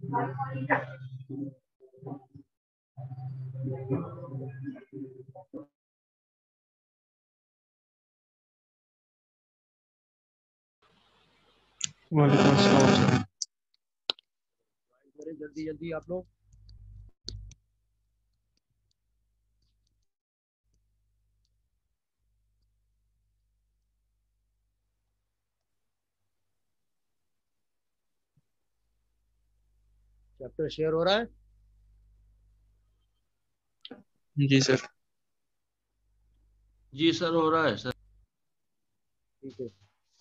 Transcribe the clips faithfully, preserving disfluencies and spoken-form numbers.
वालेकुम अस्सलाम। जल्दी जल्दी आप लोग। चैप्टर शेयर हो रहा है? जी सर। जी सर, हो रहा है सर। ठीक है।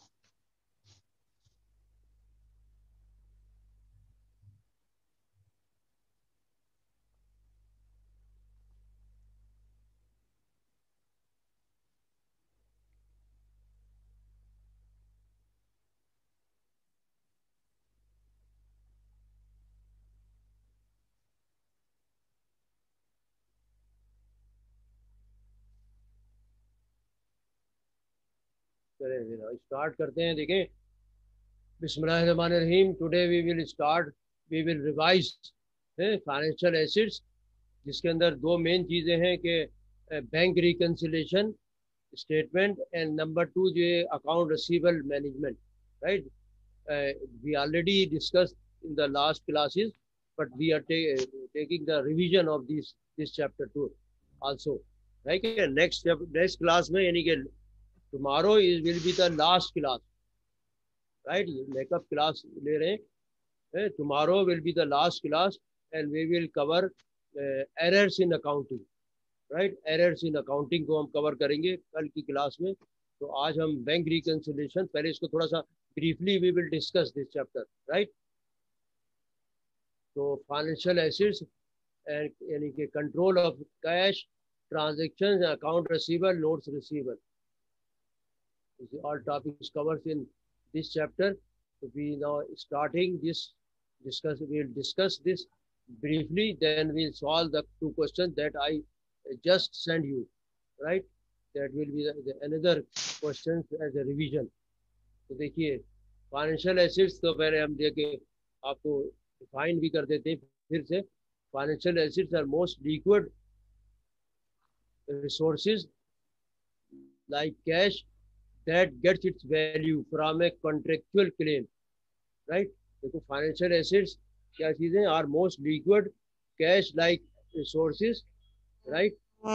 चलिए स्टार्ट करते हैं। देखें, बिस्मिल्लाहिर्रहमानिर्रहीम। Today we will start, we will revise financial assets, जिसके अंदर दो मेन चीज़ें हैं कि bank reconciliation statement and number two जो है account receivable management. Right, we already discussed in the last classes, but we are ta- taking the revision of this this chapter two also. Right, next next class में, यानी कि tomorrow is will be the last class. Right, makeup class ले रहे हैं. Tomorrow will be the last class and we will cover uh, errors in accounting. Right, errors in accounting को हम cover करेंगे कल की क्लास में. तो आज हम बैंक रिकन्सिलेशन, पहले इसको थोड़ा सा briefly we will discuss this chapter. Right, तो फाइनेंशियल एसेट्स एंड यानी कि control of cash transaction, account receivable, notes receivable, all topics covered in this chapter. So we now starting this discuss, we'll discuss this briefly, then we'll solve the two questions that I just send you. Right, that will be the, the another questions as a revision. तो देखिए, financial assets तो पहले हम देखे आपको define भी कर देते हैं फिर से. Financial assets are most liquid resources like cash that gets its value from a contractual claim. Right, देखो फाइनेंशियल एसेट्स क्या चीजें? Are most liquid cash like resources. Right,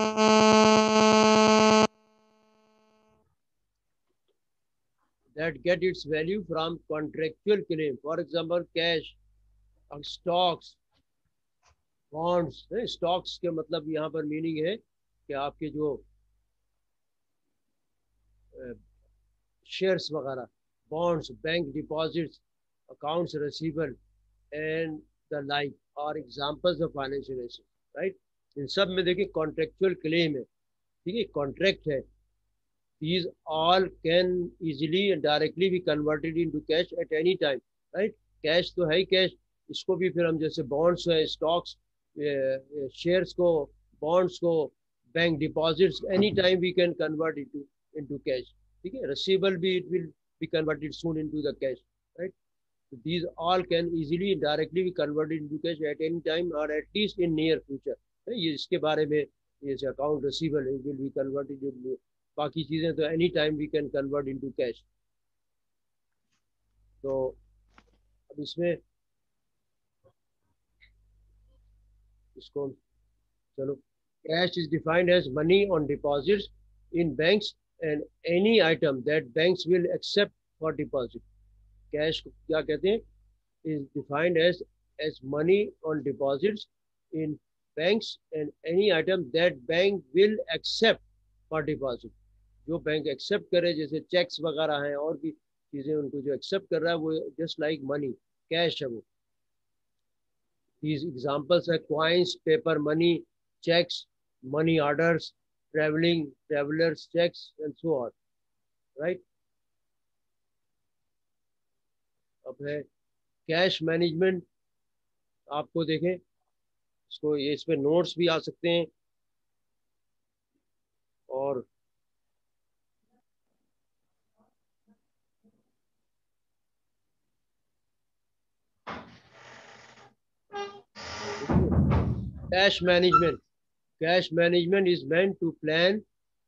that get its value from contractual claim. For example, cash, stocks, bonds. Stocks के मतलब यहाँ पर meaning है कि आपके जो शेयर्स वगैरह, bonds, bank deposits, accounts receivable and the like are examples of financial assets. Right, इन सब में देखिए कॉन्ट्रेक्चुअल क्लेम है. ठीक है, कॉन्ट्रैक्ट है. These all can easily and directly be converted into cash at any time. Right, cash तो है ही कैश. इसको भी फिर हम जैसे बॉन्ड्स है, स्टॉक्स, शेयर्स को, बॉन्ड्स को, bank deposits, any time we can convert into into cash. ठीक है, रिसीवेबल भी it will be converted soon into the cash. Right, so these all can easily and directly be converted into cash at any time or at least in near future. ये इसके बारे में, ये account receivable will be converted into, बाकी चीजें तो any time we can convert into cash. तो अब इसमें इसको चलो, cash is defined as money on deposits in banks and any item that banks will accept for deposit. Cash को क्या कहते हैं? Is defined as as money on deposits in banks and any item that bank will accept for deposit. जो bank accept करे, जैसे checks वगैरह हैं और भी चीजें, उनको जो एक्सेप्ट कर रहा है वो जस्ट लाइक मनी, कैश है वो. These examples are coins, paper money, checks, money orders, traveling, travelers checks, and so on. Right? अब है कैश मैनेजमेंट. आपको देखें इसको, ये इसमें नोट्स भी आ सकते हैं और Cash management. Cash management is meant to plan,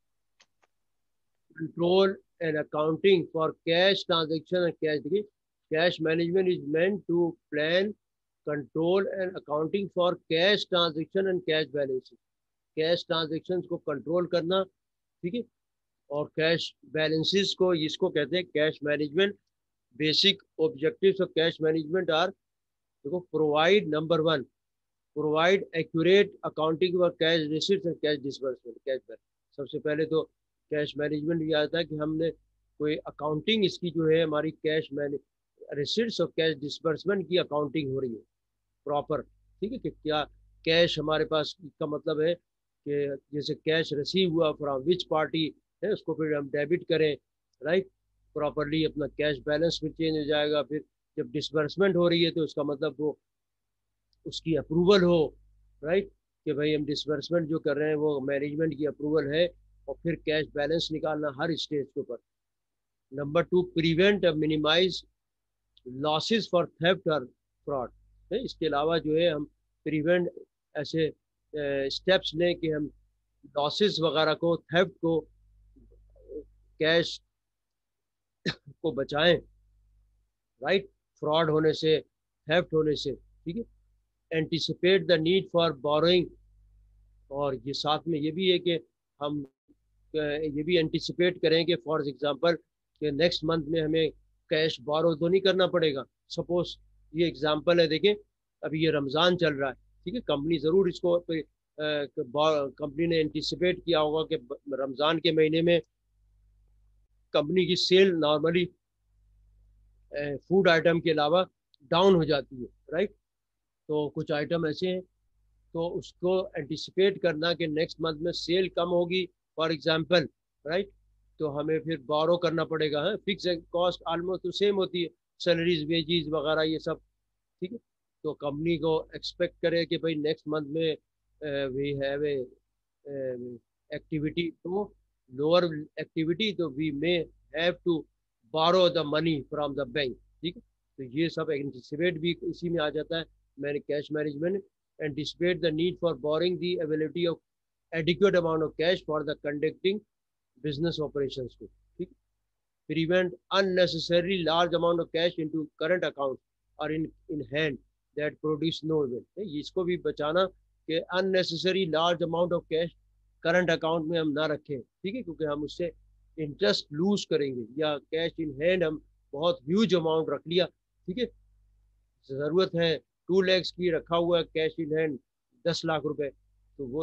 control, and accounting for cash transaction and cash. देखिए, cash management is meant to plan, control, and accounting for cash transaction and cash balances. Cash transactions को control करना, ठीक है, और cash balances को, इसको कहते हैं cash management. Basic objectives of cash management are, देखो, provide, number one, provide accurate accounting for cash receipts and cash disbursement. Cash balance, सबसे पहले तो कैश मैनेजमेंट भी आता है कि हमने कोई अकाउंटिंग, इसकी जो है हमारी कैश मैनेज रिसीट्स और कैश डिसबर्समेंट की अकाउंटिंग हो रही है प्रॉपर, ठीक है, कि क्या कैश हमारे पास का मतलब है कि जैसे कैश रिसीव हुआ फ्रॉम विच पार्टी है, उसको फिर हम डेबिट करें, राइट, प्रॉपरली अपना कैश बैलेंस भी चेंज हो जाएगा. फिर जब डिसबर्समेंट हो रही है तो उसका मतलब वो उसकी अप्रूवल हो, राइट, कि भाई हम डिसबर्समेंट जो कर रहे हैं वो मैनेजमेंट की अप्रूवल है, और फिर कैश बैलेंस निकालना हर स्टेज के ऊपर. Number two, prevent minimise losses for theft और फ्रॉड. इसके अलावा जो है हम प्रिवेंट ऐसे स्टेप्स लें कि हम लॉसेस वगैरह को, थेफ्ट को, कैश को बचाएं, राइट, फ्रॉड होने से, थेफ्ट होने से, ठीक है. Anticipate the need for borrowing, और ये साथ में ये भी है कि हम ये भी एंटिसिपेट करें कि फॉर एग्जांपल कि नेक्स्ट मंथ में हमें कैश बोरो तो नहीं करना पड़ेगा. सपोज ये एग्जांपल है, देखें अभी ये रमज़ान चल रहा है, ठीक है, कंपनी ज़रूर इसको, कंपनी ने एंटिसिपेट किया होगा कि रमज़ान के महीने में कंपनी की सेल नॉर्मली फूड आइटम के अलावा डाउन हो जाती है, राइट. तो कुछ आइटम ऐसे हैं, तो उसको एंटिसिपेट करना कि नेक्स्ट मंथ में सेल कम होगी फॉर एग्जांपल, राइट, तो हमें फिर बोरो करना पड़ेगा. है, फिक्स कॉस्ट ऑलमोस्ट तो सेम होती है, सैलरीज, वेजेस वगैरह ये सब, ठीक है. तो कंपनी को एक्सपेक्ट करे कि भाई नेक्स्ट मंथ में वी हैव ए एक्टिविटी, तो लोअर एक्टिविटी, तो we may have to borrow the money from the bank, ठीक है. तो ये सब एंटिसिपेट भी इसी में आ जाता है. मैंने cash management, anticipate the need for boring the availability of adequate amount of cash for the conducting business operations को, ठीक. Prevent unnecessary large amount of cash into current account और in in hand that produce no event. इसको भी बचाना कि unnecessary large amount of cash current account में हम ना रखें, ठीक है, क्योंकि हम उससे इंटरेस्ट लूज करेंगे. या कैश इन हैंड हम बहुत ह्यूज अमाउंट रख लिया, ठीक है, ज़रूरत है टू लैक्स की, रखा हुआ है कैश इन हैंड दस लाख रुपए, तो वो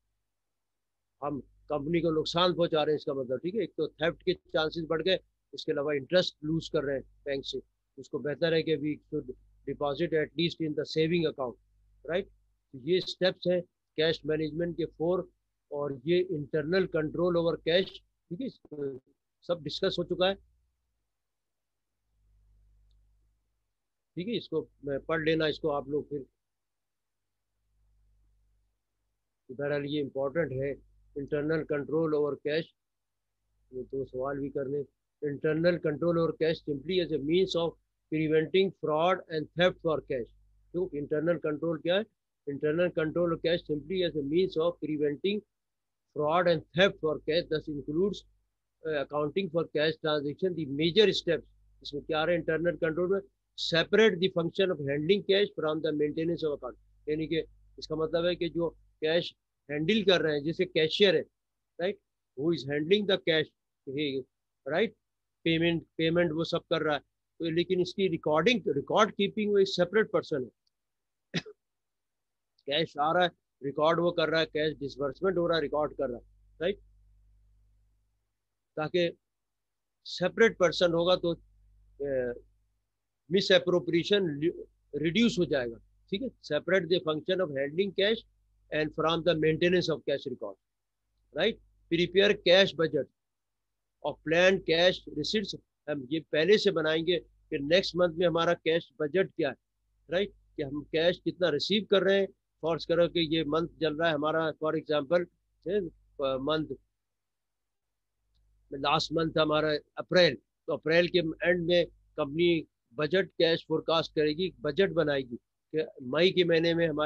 हम कंपनी को नुकसान पहुंचा रहे हैं, इसका मतलब, ठीक है. एक तो थेफ्ट के चांसेस बढ़ गए, इसके अलावा इंटरेस्ट लूज कर रहे हैं बैंक से. उसको बेहतर है कि we should deposit at least in the saving account, right. ये स्टेप्स हैं कैश मैनेजमेंट के फोर, और ये इंटरनल कंट्रोल ओवर कैश, ठीक है, सब डिस्कस हो चुका है, ठीक है. इसको मैं पढ़ लेना, इसको आप लोग फिर, बहरहाल ये इम्पोर्टेंट है. इंटरनल कंट्रोल ओवर कैश, ये तो सवाल भी करने. Internal control over cash simply as a means of preventing fraud and theft for cash. तो इंटरनल कंट्रोल क्या है? Internal control of cash simply as a means of preventing fraud and theft for cash, thus includes uh, accounting for cash transaction. The major steps इसमें क्या है internal control में? Separate the function of handling cash from the maintenance of account. यानी कि इसका मतलब है कि जो कैश हैंडल कर रहे हैं, जैसे कैशियर है, right, who is handling the cash, right, payment payment वो सब कर रहा है, तो लेकिन इसकी रिकॉर्डिंग, रिकॉर्ड कीपिंग वो एक सेपरेट पर्सन है. कैश आ रहा है, रिकॉर्ड वो कर रहा है, कैश डिसबर्समेंट हो रहा है, रिकॉर्ड कर रहा है, राइट. ताकि सेपरेट पर्सन होगा तो मिस एप्रोप्रिएशन रिड्यूस हो जाएगा, ठीक है. Separate the function of handling cash and from the maintenance of cash record, right. Prepare cash budget और प्लान कैश रिसीट्स. हम ये पहले से बनाएंगे कि नेक्स्ट मंथ में हमारा कैश बजट क्या है, राइट, कि हम कैश कितना रिसीव कर रहे हैं. फॉर्स करो कि ये मंथ चल रहा है हमारा, for example month last month हमारा अप्रैल, तो अप्रैल के एंड में कंपनी बजट कैश फोरकास्ट करेगी, बजट बनाएगी कि मई के महीने में हमारी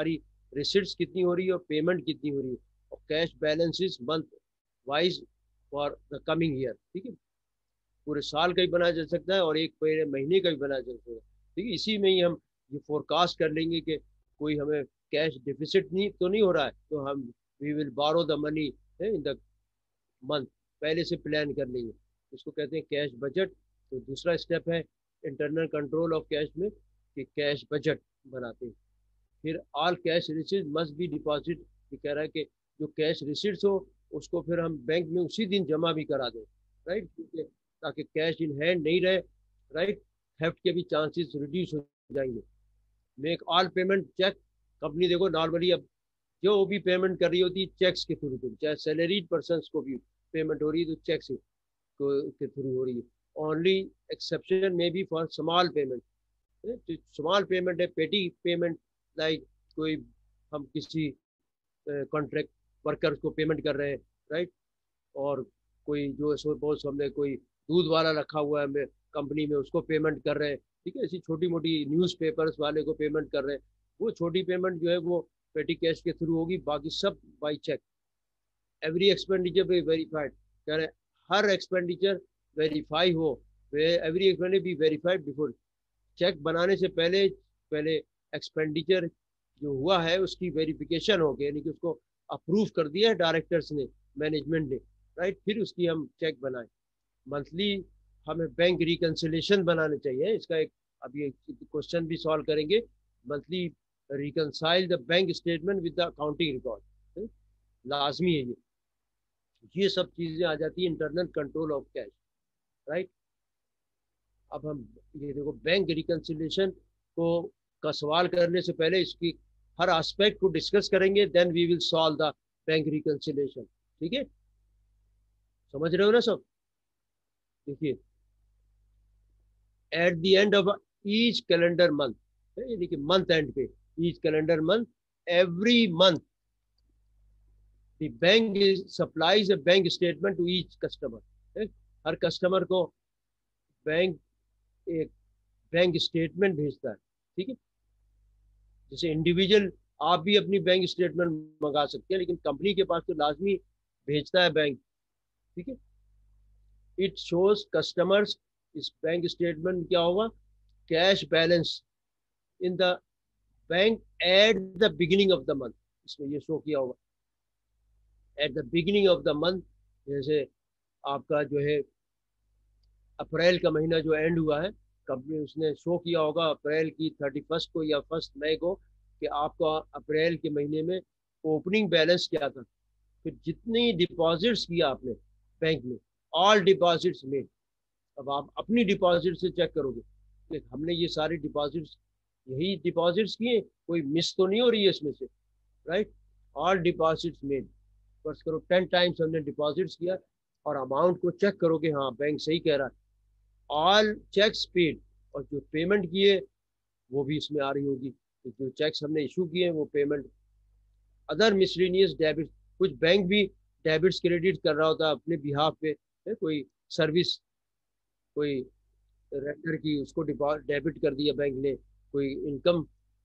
रिसिट्स कितनी हो रही है और पेमेंट कितनी हो रही है, और cash balances month wise for the coming year. ठीक है, पूरे साल का ही बनाया जा सकता है और एक पूरे महीने का भी बनाया जा सकता है। ठीक है, इसी में ही हम ये फोरकास्ट कर लेंगे कि कोई हमें कैश डिफिसिट नहीं तो नहीं हो रहा है, तो हम we will borrow the money in the month, पहले से प्लान कर लेंगे। इसको कहते हैं कैश बजट। तो दूसरा स्टेप है इंटरनल कंट्रोल ऑफ कैश में कि कैश बजट बनाते हैं। फिर all cash receipts must be deposit, ये कह रहा है कि जो कैश रिसीट्स हो उसको फिर हम बैंक में उसी दिन जमा भी करा दें, राइट, ताकि कैश इन हैंड नहीं रहे, राइट, थेफ्ट के भी चांसेस रिड्यूस हो जाएंगे। Make all payment cheque. Company देखो नॉर्मली अब जो भी पेमेंट कर रही होती है चेक्स के थ्रू, चाहे सैलरीड पर्सन को भी पेमेंट हो रही है तो चेक्स के थ्रू हो रही है। ओनली एक्सेप्शन में भी for small payment, small payment है, पेटी पेमेंट, लाइक कोई हम किसी कॉन्ट्रैक्ट वर्कर को पेमेंट कर रहे हैं, राइट, और कोई जो सपोज हमने कोई दूध वाला रखा हुआ है कंपनी में उसको पेमेंट कर रहे हैं। ठीक है, ऐसी छोटी मोटी न्यूज़पेपर्स वाले को पेमेंट कर रहे हैं, वो छोटी पेमेंट जो है वो पेटी कैश के थ्रू होगी, बाकी सब by cheque. Every expenditure be verified, कह रहे हर एक्सपेंडिचर वेरीफाई हो, every expenditure be verified before. Cheque बनाने से पहले पहले एक्सपेंडिचर जो हुआ है उसकी वेरिफिकेशन हो गई, यानी कि उसको अप्रूव कर दिया है डायरेक्टर्स ने, मैनेजमेंट ने, राइट, फिर उसकी हम चेक बनाएं। मंथली हमें बैंक रिकन्सिलेशन बनाने चाहिए, इसका एक अभी क्वेश्चन भी सॉल्व करेंगे। Monthly reconcile the bank statement with the accounting record, लाजमी है ये। ये सब चीजें आ जाती है internal control of cash, right. अब हम ये देखो बैंक रिकन्सिलेशन को का सवाल करने से पहले इसकी हर एस्पेक्ट को डिस्कस करेंगे, then we will solve the bank reconciliation. ठीक है, समझ रहे हो ना सब? देखिए, at the end of each calendar month, यानी कि मंथ एंड पे, each calendar month, every month the bank supplies a bank statement to each customer. हर कस्टमर को बैंक एक बैंक स्टेटमेंट भेजता है। ठीक है, जैसे इंडिविजुअल आप भी अपनी बैंक स्टेटमेंट मंगा सकते हैं, लेकिन कंपनी के पास तो लाजमी भेजता है बैंक। ठीक है, इट शोज कस्टमर्स, इस बैंक स्टेटमेंट क्या होगा, cash balance in the bank at the beginning of the month, इसमें ये शो किया होगा at the beginning of the month. जैसे आपका जो है अप्रैल का महीना जो एंड हुआ है, कंपनी उसने शो किया होगा अप्रैल की थर्टी फर्स्ट को या फर्स्ट मई को कि आपका अप्रैल के महीने में ओपनिंग बैलेंस क्या था, फिर जितनी डिपॉजिट्स किया आपने बैंक में, ऑल डिपॉजिट्स में। अब आप अपनी डिपॉजिट से चेक करोगे कि हमने ये सारे डिपॉजिट्स यही डिपॉजिट्स किए, कोई मिस तो नहीं हो रही है इसमें से, राइट। ऑल डिपॉजिट्स में फर्स्ट करो टेन टाइम्स हमने डिपॉजिट्स किया और अमाउंट को चेक करोगे, हाँ बैंक सही कह रहा है, ऑल चेक्स पेड, और जो पेमेंट किए वो भी इसमें आ रही होगी, तो जो चेक्स हमने इशू किए वो पेमेंट। अदर मिसलेनियस डेबिट, कुछ बैंक भी डेबिट्स क्रेडिट कर रहा होता है अपने बिहाफ पे, है कोई सर्विस कोई रेंडर की, उसको डेबिट कर दिया बैंक ने, कोई इनकम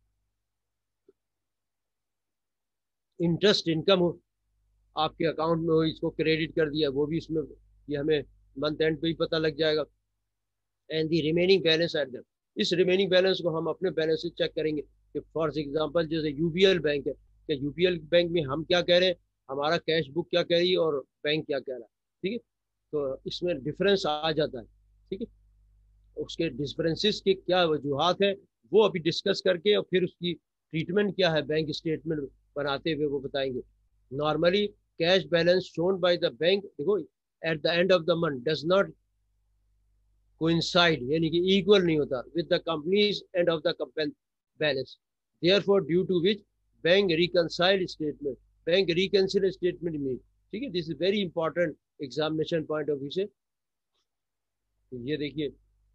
इंटरेस्ट इनकम हो आपके अकाउंट में हो, इसको क्रेडिट कर दिया, वो भी इसमें, ये हमें मंथ एंड पे ही पता लग जाएगा। And the remaining balance at the, इस रिमेनिंग बैलेंस को हम अपने बैलेंस से चेक करेंगे कि फॉर एग्जांपल जैसे यूबीएल बैंक है, कि यूबीएल बैंक में हम क्या कह रहे हैं, हमारा कैश बुक क्या कह रही है और बैंक क्या कह रहा है। ठीक है, तो इसमें डिफरेंस आ जाता है। ठीक है, उसके डिफरेंसेस के क्या वजूहत है वो अभी डिस्कस करके और फिर उसकी ट्रीटमेंट क्या है बैंक स्टेटमेंट बनाते हुए वो बताएंगे। Normally cash balance shown by the bank, देखो at the end of the month does not coincide, यानी कि इक्वल नहीं होता with the company's end of the balance, therefore due to which bank reconciled statement, bank reconcile statement में। ठीक है, this is very important examination point of view से। तो ये देखिए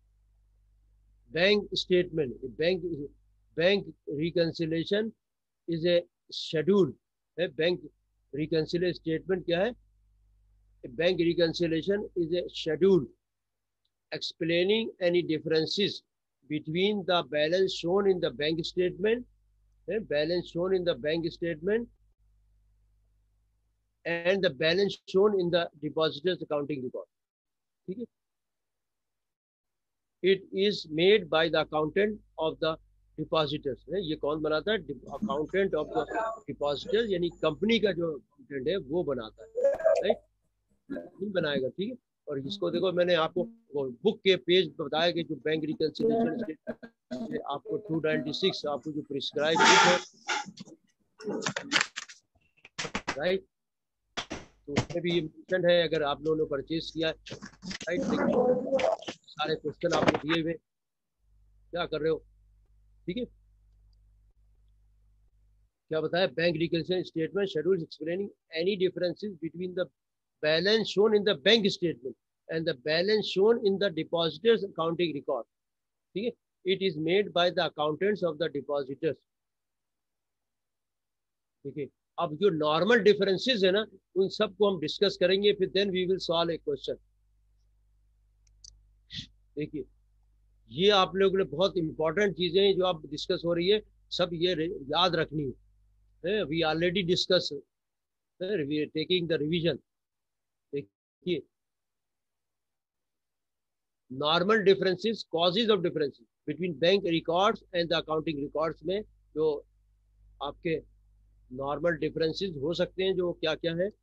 bank statement, bank bank reconciliation is a schedule है। Bank reconciliation statement क्या है, bank reconciliation is a schedule explaining any differences between the balance shown in the bank statement balance shown in the bank statement and the balance shown in the depositors accounting record. ठीक है, it is made by the accountant of the depositors. ये कौन बनाता है? Accountant of the depositors, यानी company का जो accountant है वो बनाता है, राइट? नहीं बनाएगा। ठीक है, और इसको देखो मैंने आपको बुक के पेज बताया कि जो बैंक रिकंसिलिएशन आपको टू नाइन्टी सिक्स आपको जो प्रिस्क्राइब है, राइट, तो उसमें भी ये मेंशन है अगर आप लोगों ने परचेज किया, राइट। सारे क्वेश्चन आपको दिए हुए, क्या कर रहे हो? ठीक है, क्या बताया? Bank reconciliation statement schedule explaining any differences between the balance shown in the bank statement and the balance shown in the depositors accounting record. ठीक है, it is made by the accountants of the depositors. ठीक है, अब जो normal differences है ना, उन सबको हम डिस्कस करेंगे, फिर then we will solve a question. देखिए, ये आप लोगों ने बहुत इंपॉर्टेंट चीजें हैं जो आप डिस्कस हो रही है, सब ये याद रखनी है। We already discuss, we are taking the revision. देखिए, normal differences, causes of differences between bank records and the accounting records में जो आपके नॉर्मल डिफरेंसेस हो सकते हैं, जो क्या क्या है?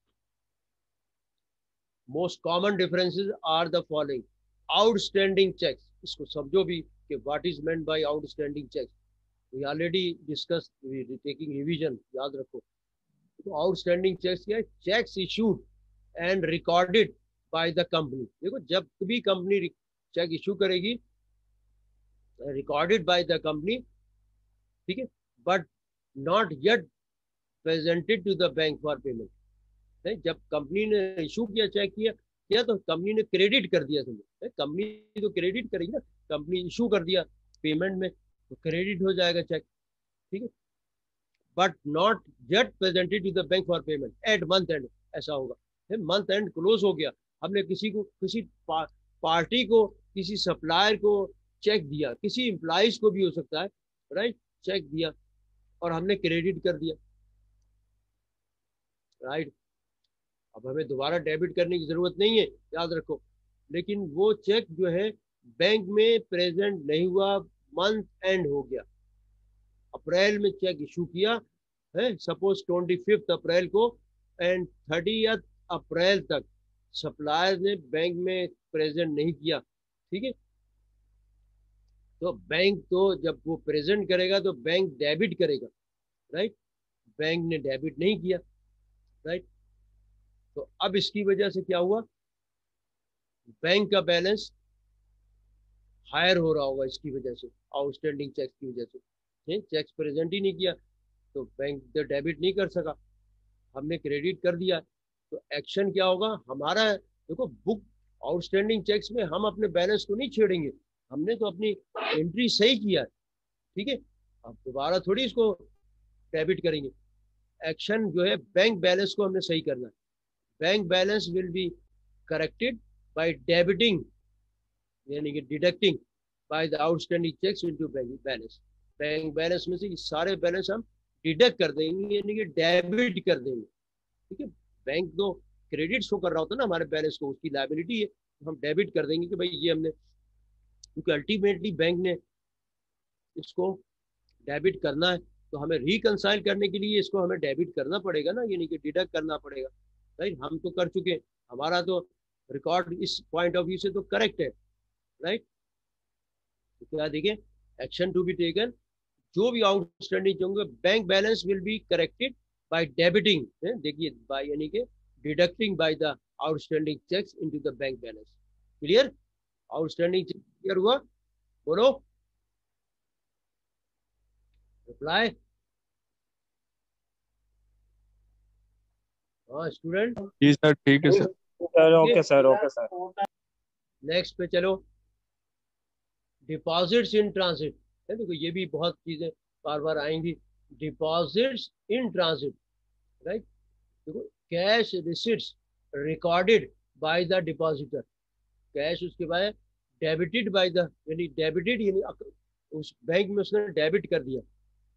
Most common differences are the following. Outstanding cheques, इसको समझो भी कि what is meant by outstanding cheques. We already discuss, we taking revision, याद रखो। तो आउटस्टैंडिंग चेक्स क्या है? Cheques issued and recorded by the company. देखो, जब भी कंपनी चेक इशू करेगी, रिकॉर्डेड बाय द कंपनी, ठीक है, but not yet presented to the bank for payment. नहीं, जब कंपनी ने इशू किया, चेक किया किया तो कंपनी ने क्रेडिट कर दिया, समझो। कंपनी तो क्रेडिट करेगी ना, कंपनी इशू कर दिया पेमेंट में, तो क्रेडिट हो जाएगा चेक। ठीक है, but not yet presented to the bank for payment at month end, ऐसा होगा। मंथ एंड क्लोज हो गया, हमने किसी को, किसी पा, पार्टी को, किसी सप्लायर को चेक दिया, किसी एम्प्लॉइज को भी हो सकता है, राइट, चेक दिया और हमने क्रेडिट कर दिया, राइट। अब हमें दोबारा डेबिट करने की जरूरत नहीं है, याद रखो। लेकिन वो चेक जो है बैंक में प्रेजेंट नहीं हुआ, मंथ एंड हो गया, अप्रैल में चेक इशू किया है, सपोज ट्वेंटी फिफ्थ अप्रैल को, एंड थर्टियथ अप्रैल तक सप्लायर ने बैंक में प्रेजेंट नहीं किया। ठीक है, तो बैंक तो जब वो प्रेजेंट करेगा तो बैंक डेबिट करेगा, राइट। बैंक ने डेबिट नहीं किया, राइट। तो अब इसकी वजह से क्या हुआ? बैंक का बैलेंस हायर हो रहा होगा इसकी वजह से, आउटस्टैंडिंग चेक्स की वजह से। चेक्स प्रेजेंट ही नहीं किया तो बैंक तो डेबिट नहीं कर सका, हमने क्रेडिट कर दिया, तो एक्शन क्या होगा हमारा? देखो, बुक आउटस्टैंडिंग चेक्स में हम अपने बैलेंस को नहीं छेड़ेंगे, हमने तो अपनी एंट्री सही किया है। ठीक है, अब दोबारा थोड़ी इसको डेबिट करेंगे। एक्शन जो है, बैंक बैलेंस को हमने सही करना है। Bank balance will be corrected by debiting, यानी कि deducting by the outstanding cheques into bank balance. Bank balance में से सारे बैलेंस हम डिडक्ट कर देंगे, यानी कि डेबिट कर देंगे। ठीक है, बैंक तो क्रेडिट शो कर रहा होता है ना हमारे बैलेंस को, उसकी लायबिलिटी है, तो हम डेबिट कर देंगे कि भाई ये हमने, क्योंकि अल्टीमेटली बैंक ने इसको डेबिट करना है, तो हमें रिकंसाइल करने के लिए इसको हमें डेबिट करना पड़ेगा ना, यानी कि डिडक्ट करना पड़ेगा, राइट। हम तो कर चुके, हमारा तो रिकॉर्ड इस पॉइंट ऑफ व्यू से तो करेक्ट है, राइट। तो क्या देखिए, एक्शन टू बी टेकन, जो भी आउटस्टैंडिंग होंगे, bank balance will be corrected by debiting, देखिए बाय, यानी कि deducting by the outstanding cheques into the bank balance. Clear? Outstanding cheque clear हुआ? बोलो रिप्लाई। हाँ स्टूडेंट, जी सर, ठीक है sir. Sir okay sir, okay sir. Next पे चलो, डिपॉजिट्स इन ट्रांसिट। देखो, ये भी बहुत चीजें बार बार आएंगी। Deposits in transit, right. देखो, cash receipts recorded by the depositor, cash उसके बाद डेबिटेड बाय द, यानी डेबिटेड, यानी उस बैंक में उसने डेबिट कर दिया,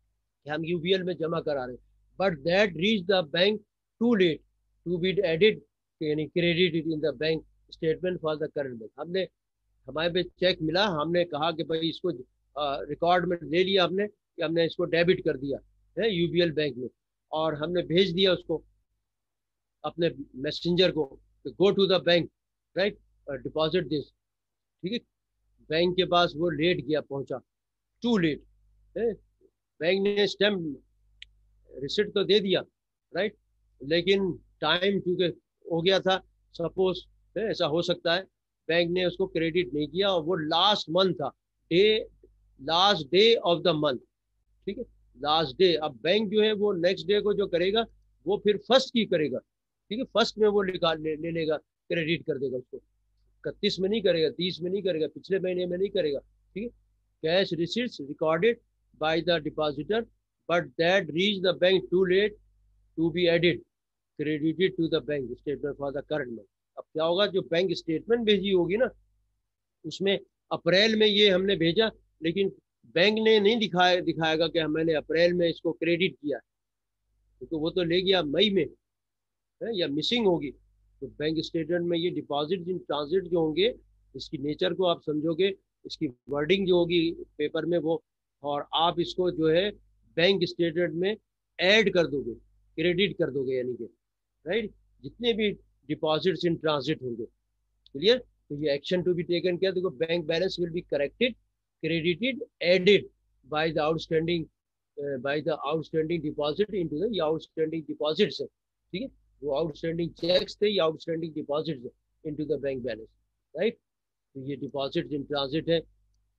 कि हम यूबीएल में जमा करा रहे हैं, but that reach the bank too late to be added यानी credited in the bank statement for the current bank. हमने हमारे पे चेक मिला, हमने कहा कि भाई इसको रिकॉर्ड में ले लिया हमने कि हमने इसको डेबिट कर दिया है यूबीएल बैंक में, और हमने भेज दिया उसको अपने मैसेंजर को, go to the bank right deposit this, ठीक है। बैंक के पास वो लेट गया, पहुंचा टू लेट है। बैंक ने स्टैम्प रिसिप्ट तो दे दिया राइट, लेकिन टाइम क्योंकि हो गया था, सपोज ऐसा हो सकता है, बैंक ने उसको क्रेडिट नहीं किया और वो लास्ट मंथ था, day last day of the month, ठीक है, लास्ट डे। अब बैंक जो है वो नेक्स्ट डे को जो करेगा वो फिर फर्स्ट की करेगा, ठीक है, फर्स्ट में वो निकाल ले, ले लेगा, क्रेडिट कर देगा उसको, इकतीस में नहीं करेगा, तीस में नहीं करेगा, पिछले महीने में नहीं करेगा, ठीक है। Cash receipts recorded by the depositor but that reach the bank too late to be added credited to the bank statement for the current month. अब क्या होगा, जो बैंक स्टेटमेंट भेजी होगी ना उसमें अप्रैल में ये हमने भेजा, लेकिन बैंक ने नहीं दिखाया दिखाएगा कि मैंने अप्रैल में इसको क्रेडिट किया, क्योंकि तो वो तो ले गया मई में है, या मिसिंग होगी। तो बैंक स्टेटमेंट में ये डिपॉजिट इन ट्रांजिट जो होंगे, इसकी नेचर को आप समझोगे, इसकी वर्डिंग जो होगी पेपर में वो, और आप इसको जो है बैंक स्टेटमेंट में ऐड कर दोगे, क्रेडिट कर दोगे, यानी कि राइट जितने भी डिपॉजिट्स इन ट्रांजिट होंगे, क्लियर। तो ये एक्शन टू बी टेकन क्या, देखो bank balance will be corrected credited added by the outstanding uh, by the outstanding deposit into the outstanding deposits है, ठीक है, वो outstanding checks थे या outstanding deposits है into the bank balance, right। तो ये deposits in transit है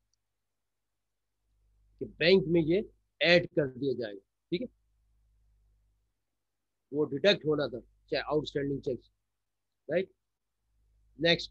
कि बैंक में ये ऐड कर दिया जाएगा, ठीक है, वो डिडक्ट होना था outstanding cheques, right. Next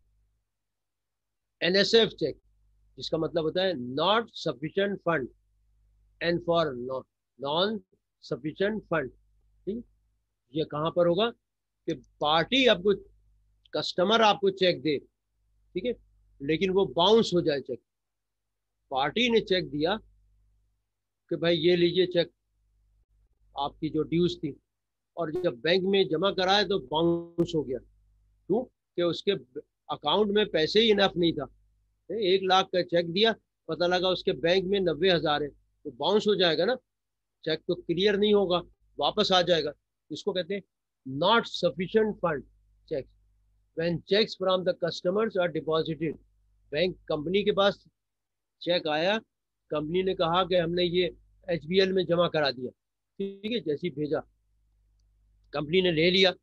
NSF cheque, जिसका मतलब होता है not sufficient fund and for non sufficient fund, ठीक। ये कहां पर होगा कि पार्टी आपको, कस्टमर आपको चेक दे, ठीक है, लेकिन वो बाउंस हो जाए चेक। पार्टी ने चेक दिया कि भाई ये लीजिए चेक आपकी जो ड्यूज थी, और जब बैंक में जमा कराए तो बाउंस हो गया, क्यों कि उसके अकाउंट में पैसे ही इनफ नहीं था, एक लाख का चेक दिया, पता लगा उसके बैंक में नब्बे हजार है, तो बाउंस हो जाएगा ना, चेक तो क्लियर नहीं होगा, वापस आ जाएगा। इसको कहते हैं not sufficient fund cheque when cheques from the customers are deposited. Bank company के पास चेक आया, कंपनी ने कहा कि हमने ये एचबीएल में जमा करा दिया, ठीक है, जैसे भेजा कंपनी ने ले लिया,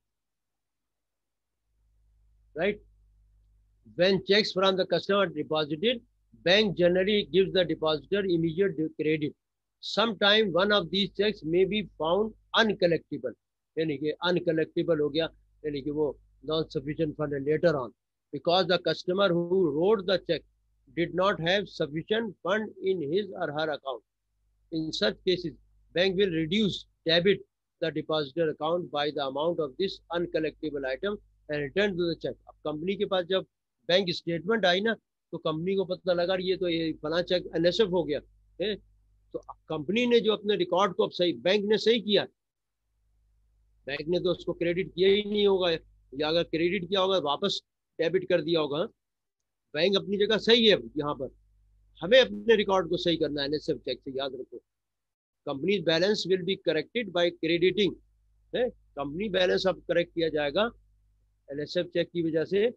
right. When checks from the customer are deposited, bank generally gives the depositor immediate credit. Sometime one of these checks may be found uncollectible, यानी कि uncollectible हो गया, यानी कि वो non sufficient fund later on, because the customer who wrote the check did not have sufficient fund in his or her account. In such cases, bank will reduce debit the depositor account by the amount of this uncollectible item and return to the check. अब company के पास जब bank statement आई ना, तो company को पता लगा ये तो ये फला चेक एनएसएफ हो गया है, तो कंपनी ने जो अपने रिकॉर्ड को अब सही, बैंक ने सही किया, बैंक ने तो उसको क्रेडिट किया ही नहीं होगा, या अगर क्रेडिट किया होगा वापस डेबिट कर दिया होगा। बैंक अपनी जगह सही है, यहाँ पर हमें अपने रिकॉर्ड को सही करना है एनएसएफ चेक से, याद रखो। Company balance will be corrected by crediting, है कंपनी बैलेंस अब करेक्ट किया जाएगा एनएसएफ चेक की वजह से,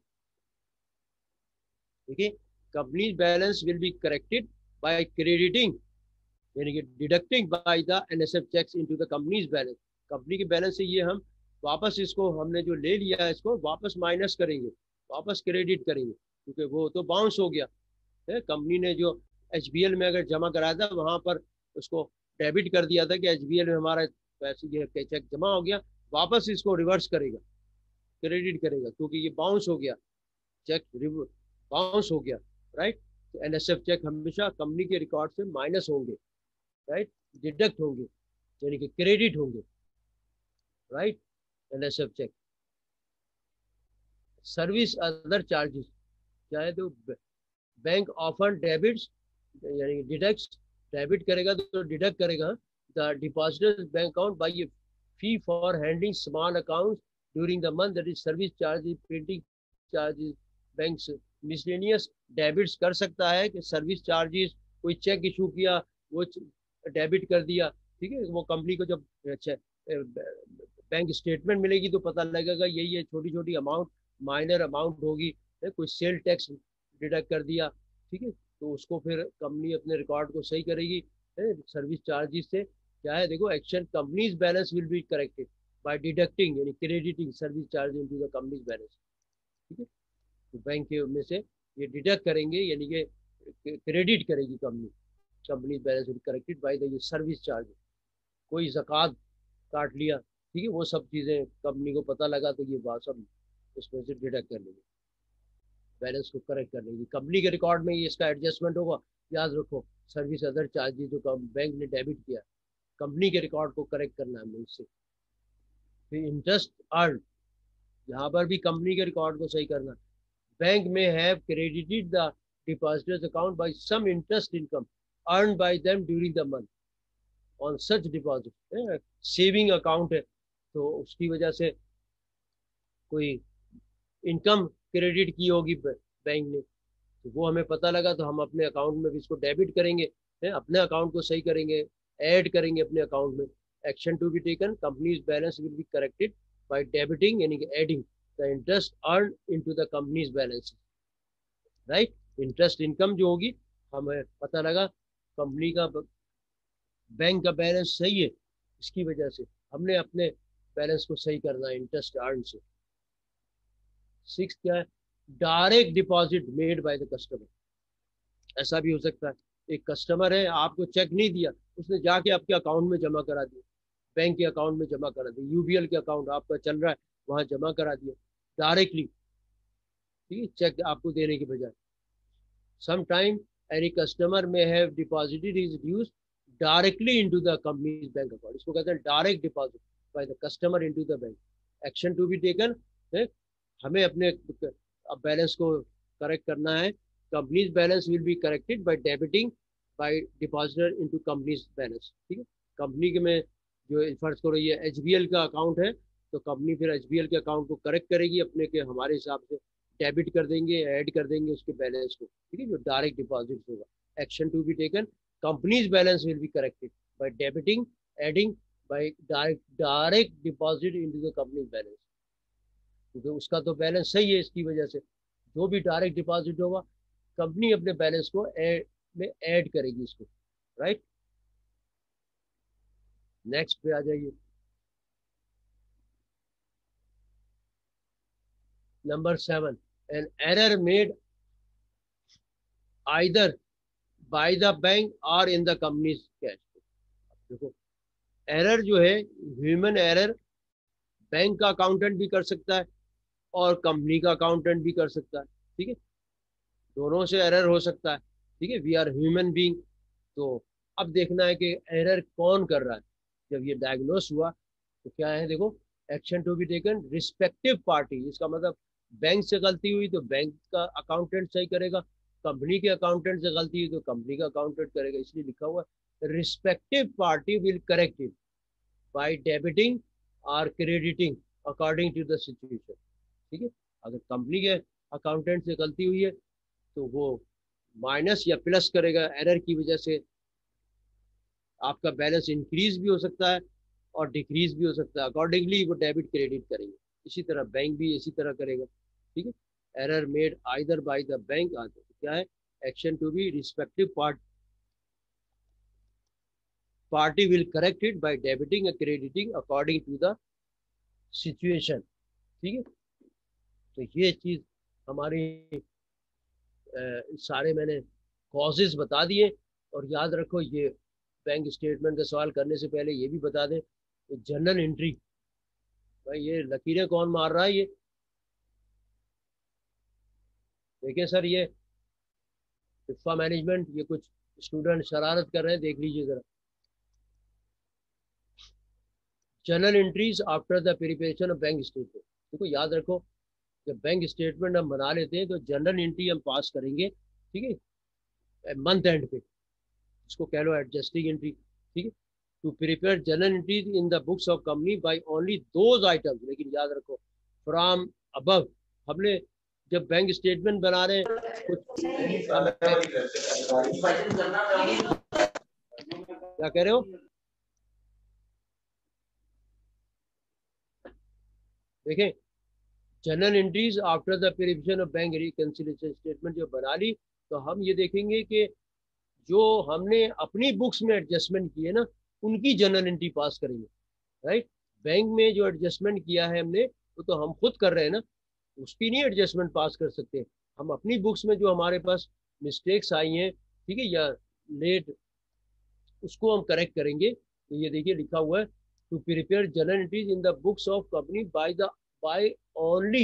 ठीक है। Company balance will be corrected by crediting, यानी कि deducting by the NSF cheques into the company's balance. Company के बैलेंस से ये हम वापस इसको हमने जो ले लिया है इसको वापस माइनस करेंगे, वापस क्रेडिट करेंगे, क्योंकि वो तो बाउंस हो गया है। कंपनी ने जो एचबीएल में अगर जमा कराया था वहां पर उसको डेबिट कर दिया था कि एचबीएल में हमारा पैसे ये चेक जमा हो गया, वापस इसको रिवर्स करेगा, क्रेडिट करेगा, क्योंकि ये बाउंस हो गया, चेक बाउंस हो गया, राइट। तो एनएसएफ चेक हमेशा कंपनी के रिकॉर्ड से माइनस होंगे, राइट, डिडक्ट होंगे, यानी कि क्रेडिट होंगे, right. NSF cheque service other charges, चाहे तो बैंक ऑफर डेबिट्स यानी डिडक्ट्स, डेबिट करेगा तो डिडक्ट करेगा, the depositor's bank account by a fee for handling small accounts during the month, that is service charges, printing charges, banks miscellaneous debits कर सकता है कि सर्विस चार्जेस, कोई चेक इशू किया वो डेबिट कर दिया, ठीक है। वो कंपनी को जब बैंक स्टेटमेंट मिलेगी तो पता लगेगा यही है, छोटी छोटी अमाउंट, माइनर अमाउंट होगी, कोई सेल टैक्स डिडक्ट कर दिया, ठीक है। तो उसको फिर कंपनी अपने रिकॉर्ड को सही करेगी सर्विस चार्जेस से। क्या है देखो, action company's balance will be corrected by deducting यानी crediting service charge into the company's balance, ठीक है। तो बैंक के में से ये डिडक्ट करेंगे यानी कि क्रेडिट करेगी company, company's balance will corrected by the service charge. कोई ज़कात काट लिया, ठीक है, वो सब चीज़ें कंपनी को पता लगा तो ये बात सब उसमें से डिडक्ट कर लेंगे, बैलेंस को करेक्ट कर लेंगे। कंपनी के रिकॉर्ड में ये इसका एडजस्टमेंट होगा, याद रखो। सर्विस अदर चार्जेस जो बैंक ने डेबिट किया, कंपनी के रिकॉर्ड को करेक्ट करना है इससे। फिर इंटरेस्ट अर्न, यहाँ पर भी कंपनी के रिकॉर्ड को सही करना। Bank may have credited the depositors account by some interest income earn by them during the month on such deposit. Saving account है तो उसकी वजह से कोई इनकम क्रेडिट की होगी बैंक ने, तो वो हमें पता लगा तो हम अपने अकाउंट में भी इसको डेबिट करेंगे, है अपने अकाउंट को सही करेंगे, ऐड करेंगे अपने अकाउंट में। Action to be taken, company's balance will be corrected by debiting यानी कि adding the interest earn into the company's balance, right. Interest income जो होगी, हमें पता लगा कंपनी का बैंक का बैलेंस सही है, इसकी वजह से हमने अपने बैलेंस को सही करना है इंटरेस्ट अर्न से। सिक्स क्या है, direct deposit made by the customer. ऐसा भी हो सकता है एक कस्टमर है, आपको चेक नहीं दिया, उसने जाके आपके अकाउंट में जमा करा दिया, बैंक के अकाउंट में जमा करा दिया, यूबीएल के अकाउंट आपका चल रहा है वहां जमा करा दिया डायरेक्टली, ठीक है, चेक आपको देने के बजाय। Sometime any customer may have deposited his dues directly into the company's bank account, इसको कहते हैं direct deposit by the customer into the bank. Action to be taken, हमें अपने बैलेंस को करेक्ट करना है। Company's balance will be corrected by debiting by depositor into company's balance, ठीक है। कंपनी के में जो फर्ज करो ये एचबीएल का अकाउंट है तो कंपनी फिर एचबीएल के अकाउंट को करेक्ट करेगी, अपने के हमारे हिसाब से डेबिट कर देंगे, ऐड कर देंगे उसके बैलेंस को, ठीक है, जो डायरेक्ट डिपॉजिट होगा। Action to be taken, company's balance will be corrected by debiting adding by direct direct deposit into the company's balance, क्योंकि उसका तो बैलेंस सही है, इसकी वजह से जो भी डायरेक्ट डिपॉजिट होगा कंपनी अपने बैलेंस को ऐड में ऐड करेगी इसको, राइट। नेक्स्ट पे आ जाइए, number seven, an error made either by the bank or in the company's cash. देखो एरर जो है, ह्यूमन एरर बैंक का अकाउंटेंट भी कर सकता है और कंपनी का अकाउंटेंट भी कर सकता है, ठीक है, दोनों से एरर हो सकता है, ठीक है। We are human being. तो अब देखना है कि एरर कौन कर रहा है। जब ये डायग्नोस हुआ तो क्या है, देखो action to be taken respective party, इसका मतलब बैंक से गलती हुई तो बैंक का अकाउंटेंट सही करेगा, कंपनी के अकाउंटेंट से गलती हुई तो कंपनी का अकाउंटेंट करेगा, इसलिए लिखा हुआ respective party will correct it by debiting और crediting according to the situation, ठीक है। अगर कंपनी के अकाउंटेंट से गलती हुई है तो वो माइनस या प्लस करेगा, एरर की वजह से आपका बैलेंस इंक्रीज भी हो सकता है और डिक्रीज भी हो सकता है, अकॉर्डिंगली वो डेबिट क्रेडिट करेंगे। इसी तरह बैंक भी इसी तरह करेगा, ठीक है। Error made either by the bank, आते क्या है, action to be respective part party will correct it by debiting और crediting according to the situation, ठीक है। तो ये चीज हमारी आ, सारे मैंने कॉजेज बता दिए। और याद रखो ये बैंक स्टेटमेंट का सवाल करने से पहले ये भी बता दें, जनरल एंट्री, भाई ये लकीरें कौन मार रहा है, ये देखिए सर, ये इफ्फा मैनेजमेंट, ये कुछ स्टूडेंट शरारत कर रहे हैं, देख लीजिए जरा। General entries after the preparation of bank statement. देखो याद रखो, जब बैंक स्टेटमेंट हम बना लेते हैं तो जनरल एंट्री हम पास करेंगे, ठीक है, मंथ एंड पे, इसको कह लो एडजस्टिंग एंट्री, ठीक है। To prepare general entries in the books of company by only those items, लेकिन याद रखो फ्रॉम अबव। हमने जब बैंक स्टेटमेंट बना रहे हैं कुछ क्या कह रहे हो, देखें general entries after the preparation of bank reconciliation statement जो बना ली, तो हम ये देखेंगे कि जो हमने अपनी बुक्स में एडजस्टमेंट किए ना उनकी जनरल एंट्री पास करेंगे, राइट। बैंक में जो एडजस्टमेट किया है हमने वो तो हम खुद कर रहे हैं ना, उसकी नहीं एडजस्टमेंट पास कर सकते। हम अपनी बुक्स में जो हमारे पास मिस्टेक्स आई हैं, ठीक है, या लेट, उसको हम करेक्ट करेंगे। तो ये देखिए लिखा हुआ है to prepare general entries in the books of company by the by only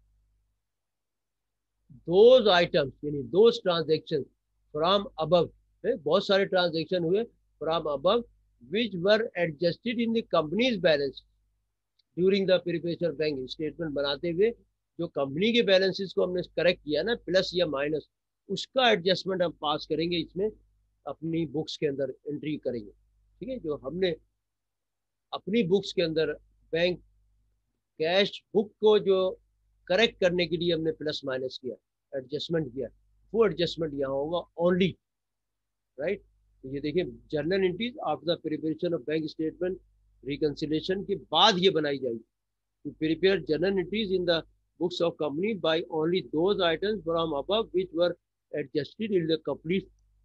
those items, यानी दोज ट्रांजेक्शन फ्रॉम अबव, बहुत सारे ट्रांजेक्शन हुए from above which were adjusted in the company's balance during the preparation bank statement बनाते हुए जो company के balances को हमने करेक्ट किया ना, प्लस या माइनस, उसका एडजस्टमेंट हम पास करेंगे, इसमें अपनी बुक्स के अंदर एंट्री करेंगे, ठीक है। जो हमने अपनी बुक्स के अंदर बैंक कैश बुक को जो करेक्ट करने के लिए हमने प्लस माइनस किया, एडजस्टमेंट किया, वो एडजस्टमेंट यहाँ होगा ओनली, राइट। तो ये देखिए journal entries after the preparation of bank statement reconciliation के बाद ये बनाई जाएगी। To prepare journal entries in the books of company by only those items from above which were adjusted in the complete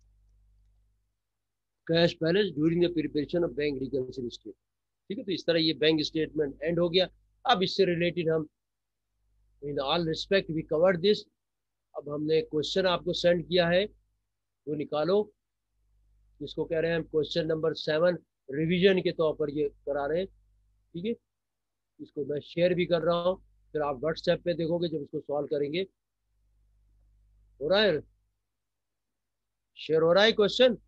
cash balance during the preparation of bank reconciliation, ठीक है। तो इस तरह ये बैंक स्टेटमेंट एंड हो गया। अब इससे रिलेटेड हम in all respect we covered this. अब हमने क्वेश्चन आपको सेंड किया है, वो निकालो, जिसको कह रहे हैं हम क्वेश्चन नंबर सेवन, रिवीजन के तौर पर ये करा रहे हैं, ठीक है। इसको मैं शेयर भी कर रहा हूँ, फिर आप व्हाट्सएप पे देखोगे जब इसको सॉल्व करेंगे। हो रहा है, शेयर हो रहा है क्वेश्चन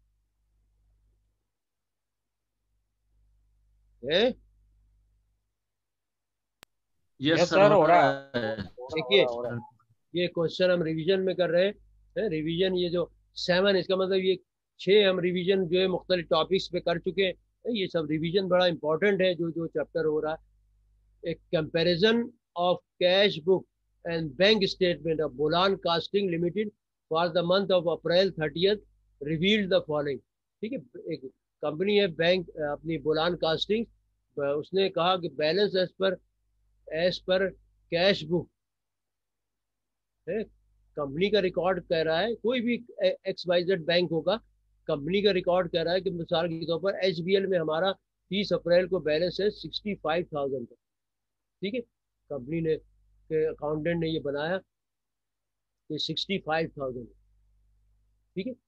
है? यस सर हो रहा है। देखिए ये क्वेश्चन हम रिवीजन में कर रहे हैं, रिवीजन ये जो सेवन, इसका मतलब ये छः हम रिवीजन जो है मुख्तलिफ टॉपिक्स पे कर चुके हैं। ये सब रिवीजन बड़ा इंपॉर्टेंट है जो जो चैप्टर हो रहा है। एक comparison of cash book and bank statement of Bolan Casting Limited for the month of April thirtieth revealed the following, ठीक है। एक कंपनी है बैंक अपनी बोलान कास्टिंग, उसने कहा कि balance as per as per cash book है, कंपनी का रिकॉर्ड कह रहा है, कोई भी एक्स वाई जेड बैंक होगा, कंपनी का रिकॉर्ड कह रहा है कि मिसाल के तौर पर एच बी एल में हमारा तीस अप्रैल को बैलेंस है सिक्सटी फाइव थाउजेंड का, ठीक है। कंपनी ने अकाउंटेंट ने ये बनाया कि सिक्सटी फाइव थाउजेंड, ठीक है।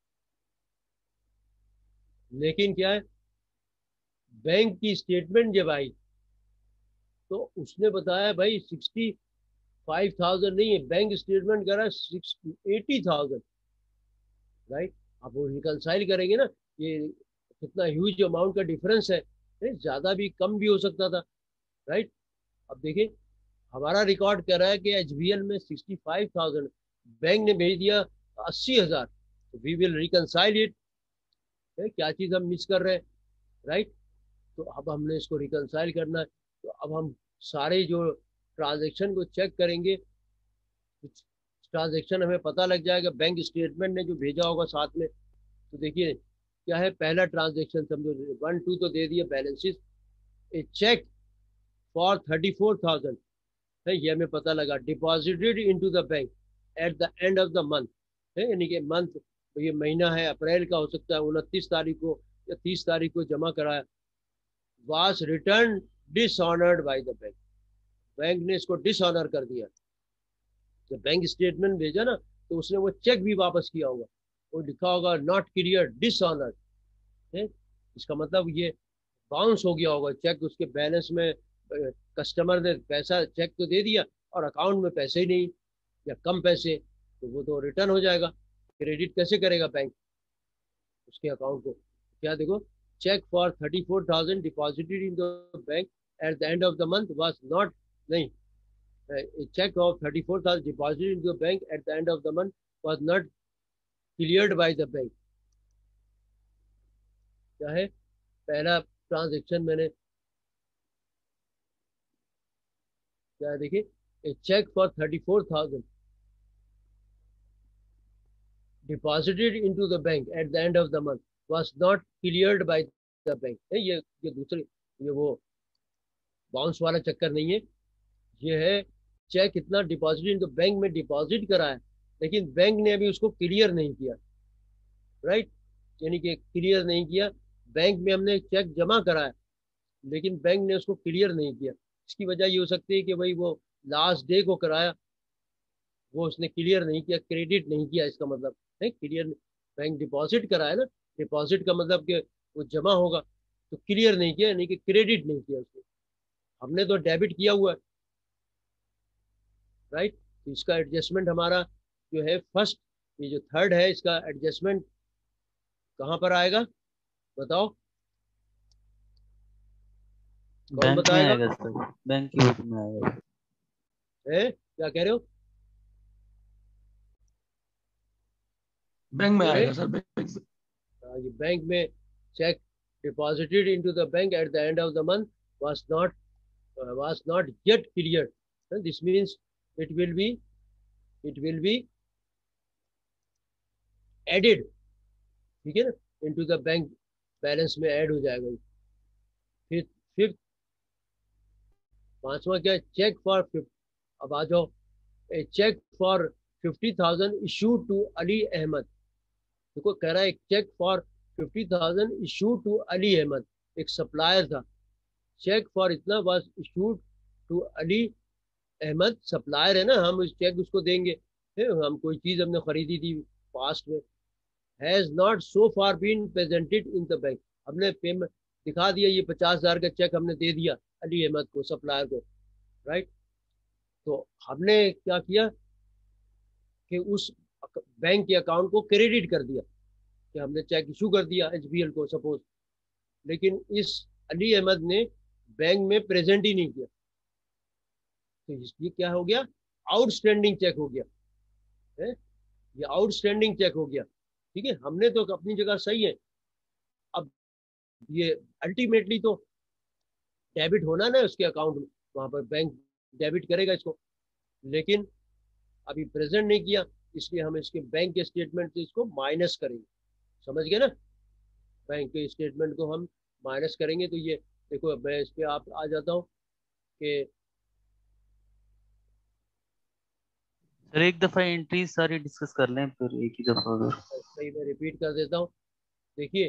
लेकिन क्या है, बैंक की स्टेटमेंट जब आई तो उसने बताया भाई सिक्सटी फाइव थाउजेंड नहीं है, बैंक स्टेटमेंट कर रहा है एटी थाउजेंड, राइट। आप वो रिकंसाइल करेंगे ना, ये कितना ह्यूज अमाउंट का डिफरेंस है, ज़्यादा भी कम भी हो सकता था, राइट। अब देखिए हमारा रिकॉर्ड कह रहा है कि एच बी एल में सिक्सटी फाइव थाउजेंड, बैंक ने भेज दिया अस्सी हज़ार, तो वी विल रिकंसाइल इट, क्या चीज़ हम मिस कर रहे हैं, राइट। तो अब हमने इसको रिकंसाइल करना है, तो अब हम सारे जो ट्रांजैक्शन को चेक करेंगे, ट्रांजैक्शन हमें पता लग जाएगा बैंक स्टेटमेंट ने जो भेजा होगा साथ में। तो देखिए क्या है, पहला ट्रांजैक्शन समझो वन टू तो दे दिए balances, a cheque for thirty four thousand है, ये हमें पता लगा, deposited into the bank at the end of the month है, यानी कि मंथ, तो ये महीना है अप्रैल का, हो सकता है उनतीस तारीख को या तीस तारीख को जमा कराया, was return dishonoured by the bank, bank ने इसको डिसऑनर कर दिया। जब बैंक स्टेटमेंट भेजा ना तो उसने वो चेक भी वापस किया होगा, वो लिखा होगा नॉट क्लियर डिसऑनर्ड है, इसका मतलब ये बाउंस हो गया होगा चेक, उसके बैलेंस में कस्टमर ने पैसा चेक तो दे दिया और अकाउंट में पैसे ही नहीं या कम पैसे, तो वो तो रिटर्न हो जाएगा। क्रेडिट कैसे करेगा बैंक उसके अकाउंट को? क्या देखो, cheque for thirty four thousand deposited in the bank at the end of the month was not, नहीं, a check of thirty-four thousand deposited into the bank at the end of the month was not cleared by the bank, क्या है, पहला transaction मैंने क्या है, देखिए, a cheque for thirty four thousand deposited into the bank at the end of the month was not cleared by the bank. ये ये दूसरी, ये वो बाउंस वाला चक्कर नहीं है, ये है चेक कितना डिपॉजिट इन बैंक में डिपॉजिट करा है, लेकिन बैंक ने अभी उसको क्लियर नहीं किया, राइट, यानी कि क्लियर नहीं किया। बैंक में हमने चेक जमा करा है, लेकिन बैंक ने उसको क्लियर नहीं किया। इसकी वजह ये हो सकती है कि भाई वो लास्ट डे को कराया, वो उसने क्लियर नहीं किया, क्रेडिट नहीं किया, इसका मतलब है क्लियर। बैंक डिपॉजिट करा है ना, डिपॉजिट का मतलब कि वो जमा होगा, तो क्लियर नहीं किया यानी कि क्रेडिट नहीं किया उसने, हमने तो डेबिट किया हुआ है, राइट। तो इसका एडजस्टमेंट हमारा जो है फर्स्ट, ये जो थर्ड है, इसका एडजस्टमेंट कहाँ पर आएगा बताओ, कौन बैंक में बताएगा? आएगा सर, बैंक की बुक में आएगा। है क्या कह रहे हो? बैंक में ए, आएगा सर, बैंक में। हाँ, ये बैंक में cheque deposited into the bank at the end of the month was not was not yet clear, this means it will be it will be added, ठीक है ना, इनटू द बैंक बैलेंस में add हो जाएगा। फिर fifth, पांचवा क्या है, चेक फॉर फिफ्थ, अब आ जाओ, a cheque for fifty thousand issue to Ali Ahmed. देखो कह रहा है cheque for fifty thousand issue to Ali Ahmed, एक सप्लायर था, चेक फॉर इतना was issued to Ali Ahmed, supplier है ना, हम उस चेक उसको देंगे, है? हम कोई चीज हमने खरीदी थी पास्ट में, has not so far been presented in the bank, हमने पेमेंट दिखा दिया, ये पचास हजार का चेक हमने दे दिया अली अहमद को, सप्लायर को, राइट। तो हमने क्या किया कि उस बैंक के अकाउंट को क्रेडिट कर दिया, कि हमने चेक इशू कर दिया एचबीएल को सपोज, लेकिन इस अली अहमद ने बैंक में प्रेजेंट ही नहीं किया, तो ये क्या हो गया, आउटस्टैंडिंग चेक हो गया, है? ये आउटस्टैंडिंग चेक हो गया, ठीक है, हमने तो अपनी जगह सही है। अब ये अल्टीमेटली तो डेबिट होना ना उसके अकाउंट में, वहां पर बैंक डेबिट करेगा इसको, लेकिन अभी प्रेजेंट नहीं किया, इसलिए हम इसके बैंक के स्टेटमेंट से इसको माइनस करेंगे, समझ गए ना, बैंक के स्टेटमेंट को हम माइनस करेंगे। तो ये देखो, मैं इस पे आप आ जाता हूँ कि सर एक दफा एंट्री सारी डिस्कस कर लें फिर एक ही दफा अगर। सही, मैं रिपीट कर देता हूँ, देखिए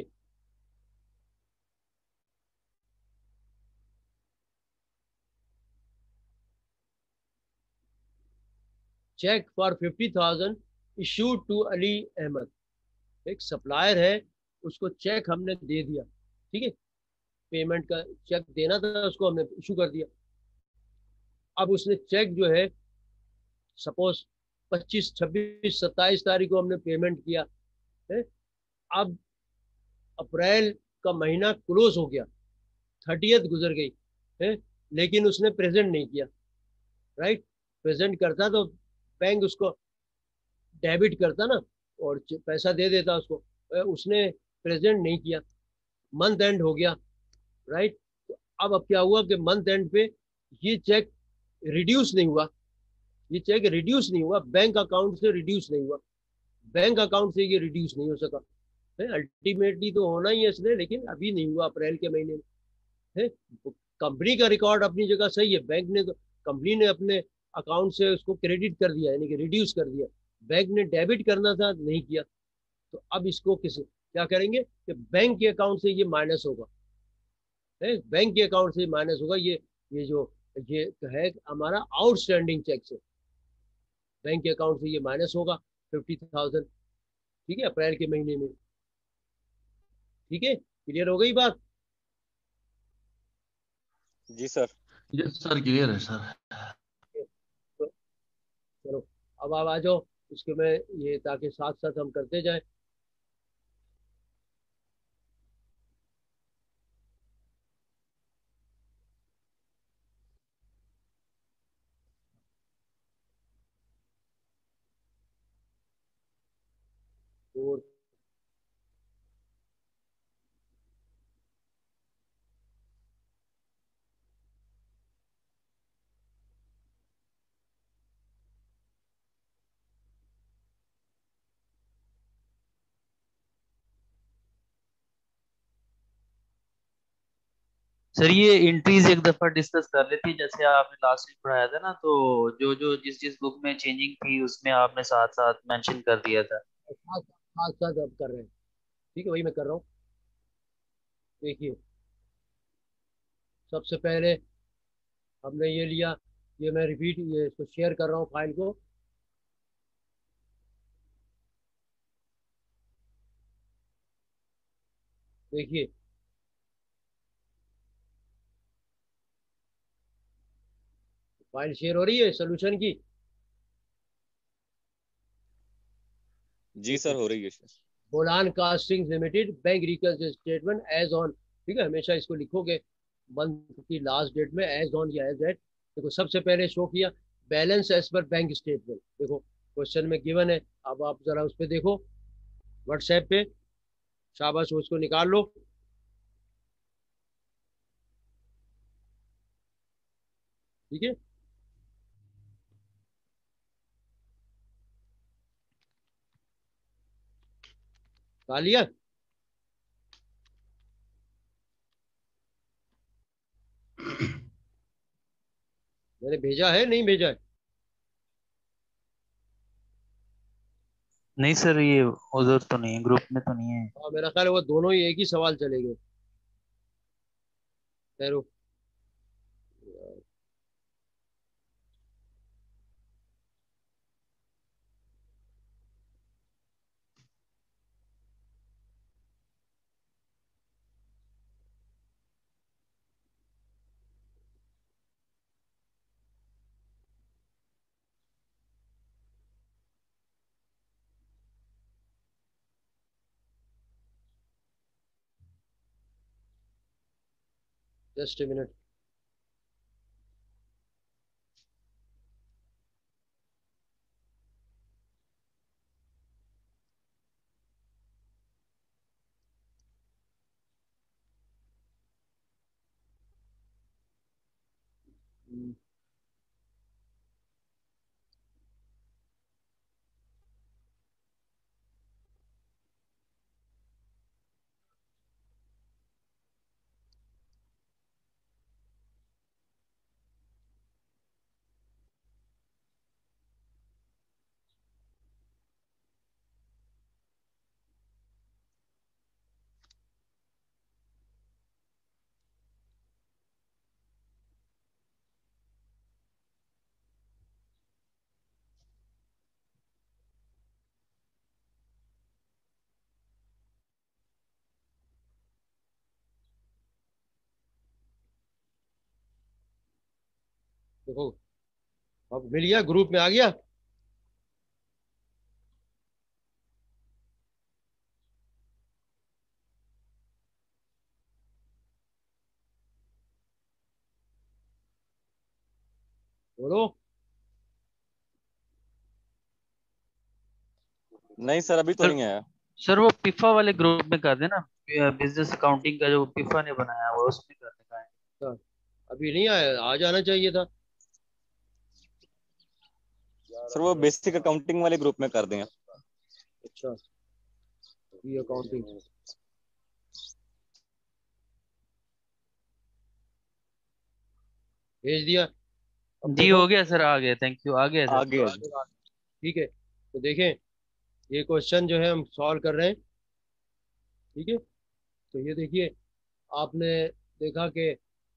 cheque for fifty thousand issued to Ali Ahmed, एक सप्लायर है, उसको चेक हमने दे दिया, ठीक है, पेमेंट का चेक देना था उसको, हमने इशू कर दिया। अब उसने चेक जो है सपोज पच्चीस छब्बीस सत्ताईस तारीख को हमने पेमेंट किया है, अब अप्रैल का महीना क्लोज हो गया, थर्टियथ गुजर गई है, लेकिन उसने प्रेजेंट नहीं किया, राइट। प्रेजेंट करता तो बैंक उसको डेबिट करता ना, और पैसा दे देता उसको, उसने प्रेजेंट नहीं किया, मंथ एंड हो गया, राइट। तो अब अब क्या हुआ कि मंथ एंड पे ये चेक रिड्यूस नहीं हुआ, ये चेक रिड्यूस नहीं हुआ, बैंक अकाउंट से रिड्यूस नहीं हुआ, बैंक अकाउंट से ये रिड्यूस नहीं हो सका है, अल्टीमेटली तो होना ही है इसने, लेकिन अभी नहीं हुआ अप्रैल के महीने में, है। कंपनी का रिकॉर्ड अपनी जगह सही है, बैंक ने तो, कंपनी ने अपने अकाउंट से उसको क्रेडिट कर दिया, यानी कि रिड्यूस कर दिया, बैंक ने डेबिट करना था नहीं किया, तो अब इसको किस क्या करेंगे कि बैंक के अकाउंट से ये माइनस होगा, है, बैंक के अकाउंट से माइनस होगा, ये ये जो ये है हमारा आउटस्टैंडिंग चेक से, बैंक के अकाउंट से ये माइनस होगा फिफ्टी थाउजेंड, ठीक है, अप्रैल के महीने में, ठीक है, क्लियर हो गई बात? जी सर। यस सर, क्लियर है सर। तो चलो अब आप आ जाओ इसके में, ये ताकि साथ साथ हम करते जाए। और सर ये एंट्रीज एक दफा डिस्कस कर लेते हैं, जैसे आपने लास्ट वीक पढ़ाया था ना, तो जो जो जिस जिस बुक में चेंजिंग थी उसमें आपने साथ साथ मेंशन कर दिया था। साथ साथ साथ अब कर रहे हैं। ठीक है, वही मैं कर रहा हूँ। देखिए, सबसे पहले हमने ये लिया, ये मैं रिपीट ये इसको शेयर कर रहा हूँ फाइल को। देखिए, फाइल शेयर हो रही है सोल्यूशन की। जी सर, हो रही है sir. Bolan Casting Limited bank recon statement as on. ठीक है, हमेशा इसको लिखोगे मंथ की लास्ट डेट में एज ऑन या एज एट। देखो, सबसे पहले शो किया balance as per bank statement. देखो, क्वेश्चन में गिवन है, अब आप जरा उस पर देखो व्हाट्सएप पे। शाबाश, उसको निकाल लो। ठीक है, निकाल लिया। मैंने भेजा है, नहीं भेजा है? नहीं सर, ये उधर तो नहीं है, ग्रुप में तो नहीं है। हाँ, मेरा ख्याल है वो दोनों ही एक ही सवाल चलेंगे। ठहरो। Just a minute. देखो, अब मिल गया, ग्रुप में आ गया। बोलो। नहीं सर, अभी तो सर नहीं आया। सर वो पिफा वाले ग्रुप में कर देना, बिजनेस अकाउंटिंग का जो पिफा ने बनाया हुआ उसमें करने का है। हाँ, अभी नहीं आया, आ जाना चाहिए था। सर वो बेसिक अकाउंटिंग वाले ग्रुप में कर दें। अच्छा, ये अकाउंटिंग भेज दिया। अब जी देखो, हो गया सर, आ गया, थैंक यू, आ गया सर। आगे है। ठीक है, तो देखें, ये क्वेश्चन जो है हम सॉल्व कर रहे हैं। ठीक है, तो ये देखिए, आपने देखा कि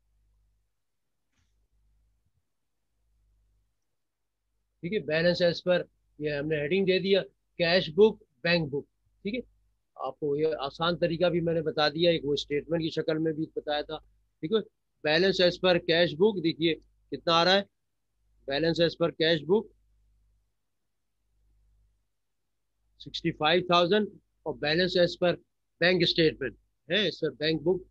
ठीक है, बैलेंस एज पर ये हमने हेडिंग दे दिया कैश बुक बैंक बुक। ठीक है, आपको ये आसान तरीका भी मैंने बता दिया, एक वो स्टेटमेंट की शक्ल में भी बताया था। ठीक है, balance as per cash book देखिए कितना आ रहा है। Balance as per cash book sixty five thousand, और balance as per bank statement है इस पर बैंक बुक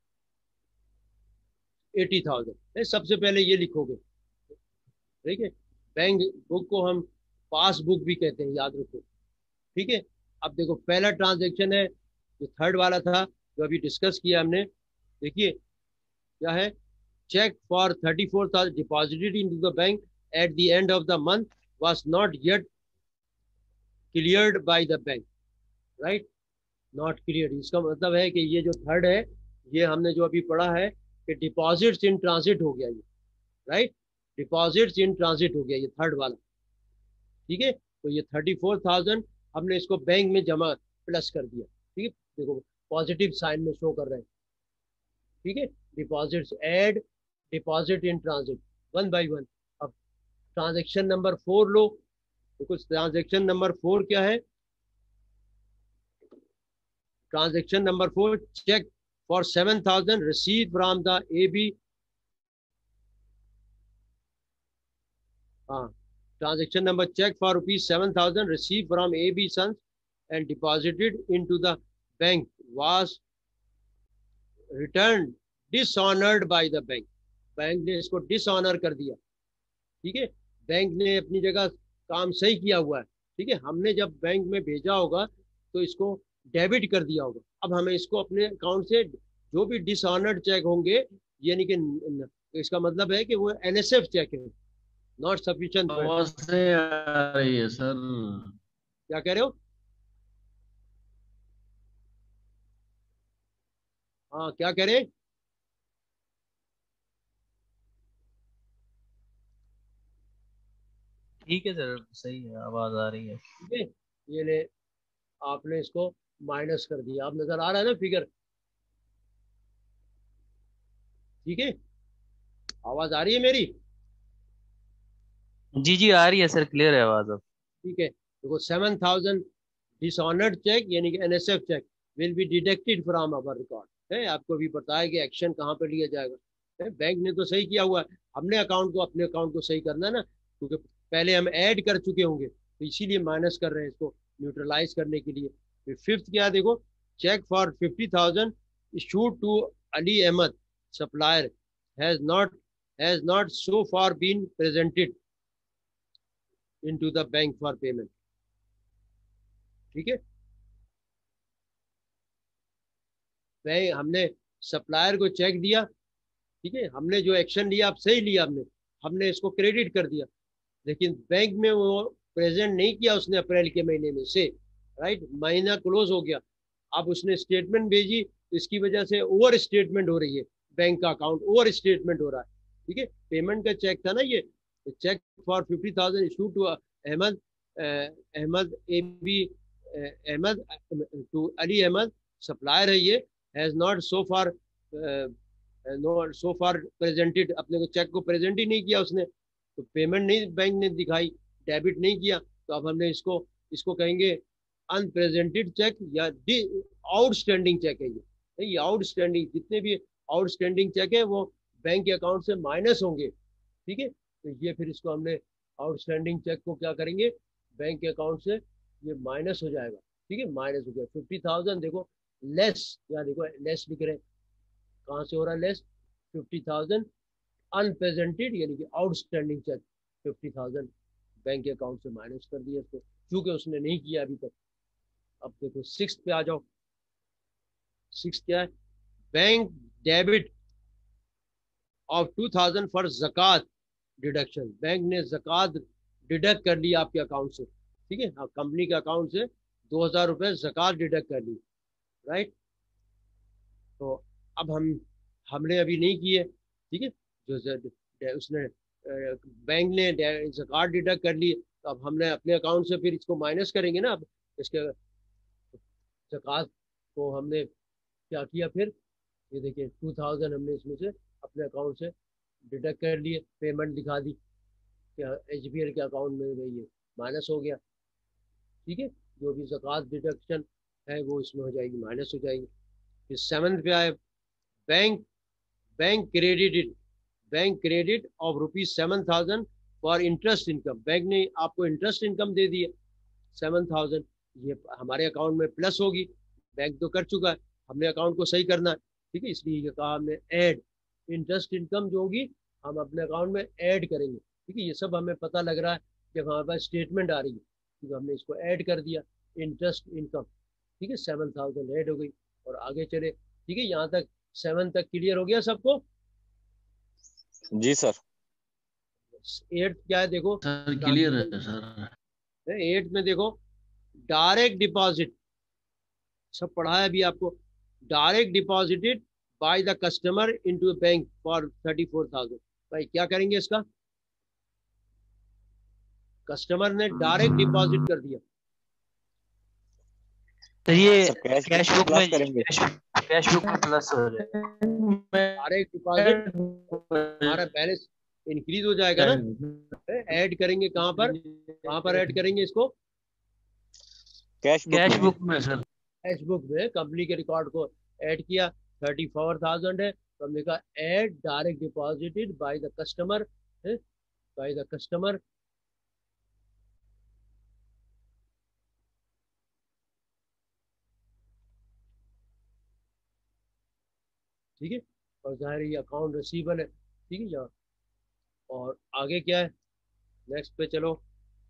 एटी थाउजेंड। है, सबसे पहले ये लिखोगे। ठीक है, बैंक बुक को हम पास बुक भी कहते हैं, याद रखो। ठीक है, अब देखो, पहला ट्रांजेक्शन है जो थर्ड वाला था, जो अभी डिस्कस किया हमने। देखिए क्या है, check for thirty-four thousand deposited into the bank at the end of the month was not yet cleared by the bank, right? Not cleared, इसका मतलब है कि ये जो थर्ड है, ये हमने जो अभी पढ़ा है, कि डिपॉजिट्स इन ट्रांजिट हो गया ये, राइट, डिपॉजिट्स इन ट्रांजिट हो गया ये थर्ड वाला, ठीक है। तो ये थर्टी फोर थाउजेंड हमने इसको बैंक में जमा प्लस कर दिया, ठीक है, देखो पॉजिटिव साइन में शो कर रहे हैं, ठीक है। Deposits add deposit in transit one by one. अब ट्रांजेक्शन नंबर फोर लो, देखो ट्रांजेक्शन नंबर फोर क्या है, transaction number four, cheque for seven thousand receive from the A B, हाँ, transaction number check for rupees seven thousand received from A B Sons and deposited into the bank was returned dishonored by the bank। Bank ने इसको dishonour कर दिया, ठीक है। Bank ने अपनी जगह काम सही किया हुआ है, ठीक है, हमने जब बैंक में भेजा होगा तो इसको डेबिट कर दिया होगा। अब हमें इसको अपने अकाउंट से जो भी डिसऑनर्ड चेक होंगे, यानी कि इसका मतलब है कि वो एनएसएफ चेक है, नॉट सफिशिएंट। आवाज नहीं आ रही है सर। क्या कह रहे हो? हाँ, क्या कह रहे? ठीक है सर, सही है, आवाज आ रही है। ठीक है, ये ले, आपने इसको माइनस कर दिया, अब नजर आ रहा है ना फिगर, ठीक है, आवाज आ रही है मेरी? जी जी आ रही है सर, क्लियर है आवाज अब। ठीक है, देखो सेवन थाउजेंड डिसऑनर्ड चेक यानी कि NSF cheque will be deducted from our record है। आपको भी पता है कि एक्शन कहाँ पे लिया जाएगा है? बैंक ने तो सही किया हुआ है, हमने अकाउंट को अपने अकाउंट को सही करना है ना, क्योंकि पहले हम ऐड कर चुके होंगे तो इसीलिए माइनस कर रहे हैं इसको न्यूट्रलाइज करने के लिए। फिर फिफ्थ क्या है, देखो cheque for fifty thousand issued to Ali Ahmed supplier has not has not so far been presented into the bank for payment, ठीक है। बैंक हमने सप्लायर को चेक दिया, ठीक है, हमने जो एक्शन लिया आप सही लिया, हमने हमने इसको क्रेडिट कर दिया, लेकिन बैंक में वो प्रेजेंट नहीं किया उसने अप्रैल के महीने में से, राइट, महीना क्लोज हो गया। अब उसने स्टेटमेंट भेजी, इसकी वजह से ओवर स्टेटमेंट हो रही है, बैंक का अकाउंट ओवर स्टेटमेंट हो रहा है, ठीक है। पेमेंट का चेक था ना ये, cheque for fifty thousand issue to Ahmed Ahmed A B Ahmed to Ali Ahmed supplier है ये, has not so far not so far presented, अपने को चेक को प्रेजेंट ही नहीं किया उसने, तो पेमेंट नहीं बैंक ने दिखाई, डेबिट नहीं किया, तो अब हमने इसको इसको कहेंगे अनप्रेजेंटेड चेक या आउटस्टैंडिंग चेक है ये। ये आउटस्टैंडिंग, जितने भी आउटस्टैंडिंग चेक है वो बैंक के अकाउंट से माइनस होंगे, ठीक है। तो ये फिर इसको हमने आउटस्टैंडिंग चेक को क्या करेंगे, बैंक के अकाउंट से ये माइनस हो जाएगा, ठीक है, माइनस हो गया फिफ्टी थाउजेंड। देखो लेस, या देखो लेस लिख रहे हैं, कहाँ से हो रहा है लेस, फिफ्टी थाउजेंड अनप्रेजेंटेड यानी कि outstanding cheque fifty thousand bank के अकाउंट से माइनस कर दिया इसको, क्योंकि उसने नहीं किया अभी तक। अब देखो सिक्स पे आ जाओ, सिक्स क्या है, bank debit of two thousand for zakat deduction, bank ने जक़ात डिडक्ट कर ली आपके अकाउंट से, ठीक है, हाँ, कंपनी के अकाउंट से दो हजार रुपये जक़ात डिडक्ट कर ली, राइट। तो अब हम हमने अभी नहीं किए, ठीक है, जो उसने बैंक ने ज़कात डिडक्ट कर ली, तो अब हमने अपने अकाउंट से फिर इसको माइनस करेंगे ना। अब इसके ज़कात को हमने क्या किया, फिर ये देखिए टू थाउजेंड हमने इसमें से अपने अकाउंट से डिडक्ट कर लिए, पेमेंट दिखा दी क्या एच बी एल के अकाउंट में गई है, माइनस हो गया, ठीक है, जो भी ज़कात डिडक्शन है वो इसमें हो जाएगी, माइनस हो जाएगी। फिर सेवन्थ पे आए, bank bank credited bank credit of rupees seven thousand for interest income, bank ने आपको इंटरेस्ट इनकम दे दी है सेवन थाउजेंड, ये हमारे अकाउंट में प्लस होगी, बैंक तो कर चुका है, हमने अकाउंट को सही करना है, ठीक है, इसलिए ये कहा हमने ऐड इंटरेस्ट इनकम जो होगी हम अपने अकाउंट में ऐड करेंगे, ठीक है। ये सब हमें पता लग रहा है जब हमारे पास स्टेटमेंट आ रही है, ठीक है, हमने इसको ऐड कर दिया इंटरेस्ट इनकम, ठीक है, सेवन थाउजेंड ऐड हो गई और आगे चले, ठीक है। यहाँ तक सेवन तक क्लियर हो गया सबको? जी सर। एट क्या है, देखो सर क्लियर है सर। एट में देखो डायरेक्ट डिपॉजिट, सब पढ़ा है अभी आपको, direct deposited by the customer into bank for thirty four thousand. भाई क्या करेंगे इसका? कस्टमर ने डायरेक्ट डिपॉजिट कर दिया, तो ये sir cash cash book book plus में करेंगे। कैश बुक में प्लस हो जाए। डायरेक्ट डिपॉजिट, हमारा बैलेंस इंक्रीज हो जाएगा ना। ऐड करेंगे कहाँ पर, कहाँ पर ऐड करेंगे इसको? कैश बुक कैश में। बुक में सर। कैश बुक में कंपनी के रिकॉर्ड को ऐड किया, थर्टी फोर थाउजेंड है, तो हमने कहा add direct deposited by the customer, by the customer. ठीक है, और जाहिर ये अकाउंट रिसीवेबल है। ठीक है यहाँ, और आगे क्या है, नेक्स्ट पे चलो।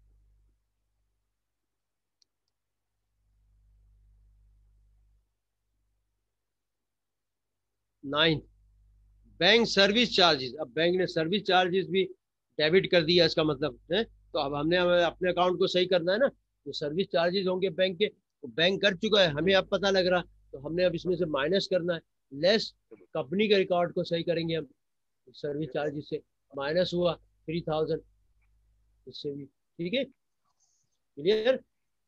Ninth, bank service charges. अब बैंक ने सर्विस चार्जेस भी डेबिट कर दिया, इसका मतलब है तो अब हमने हमें अपने अकाउंट को सही करना है ना। जो सर्विस चार्जेस होंगे बैंक के, तो बैंक कर चुका है, हमें अब पता लग रहा, तो हमने अब इसमें से माइनस करना है, लेस कंपनी के रिकॉर्ड को सही करेंगे हम। सर्विस चार्जेस से माइनस हुआ थ्री थाउजेंड, इससे भी ठीक है, क्लियर।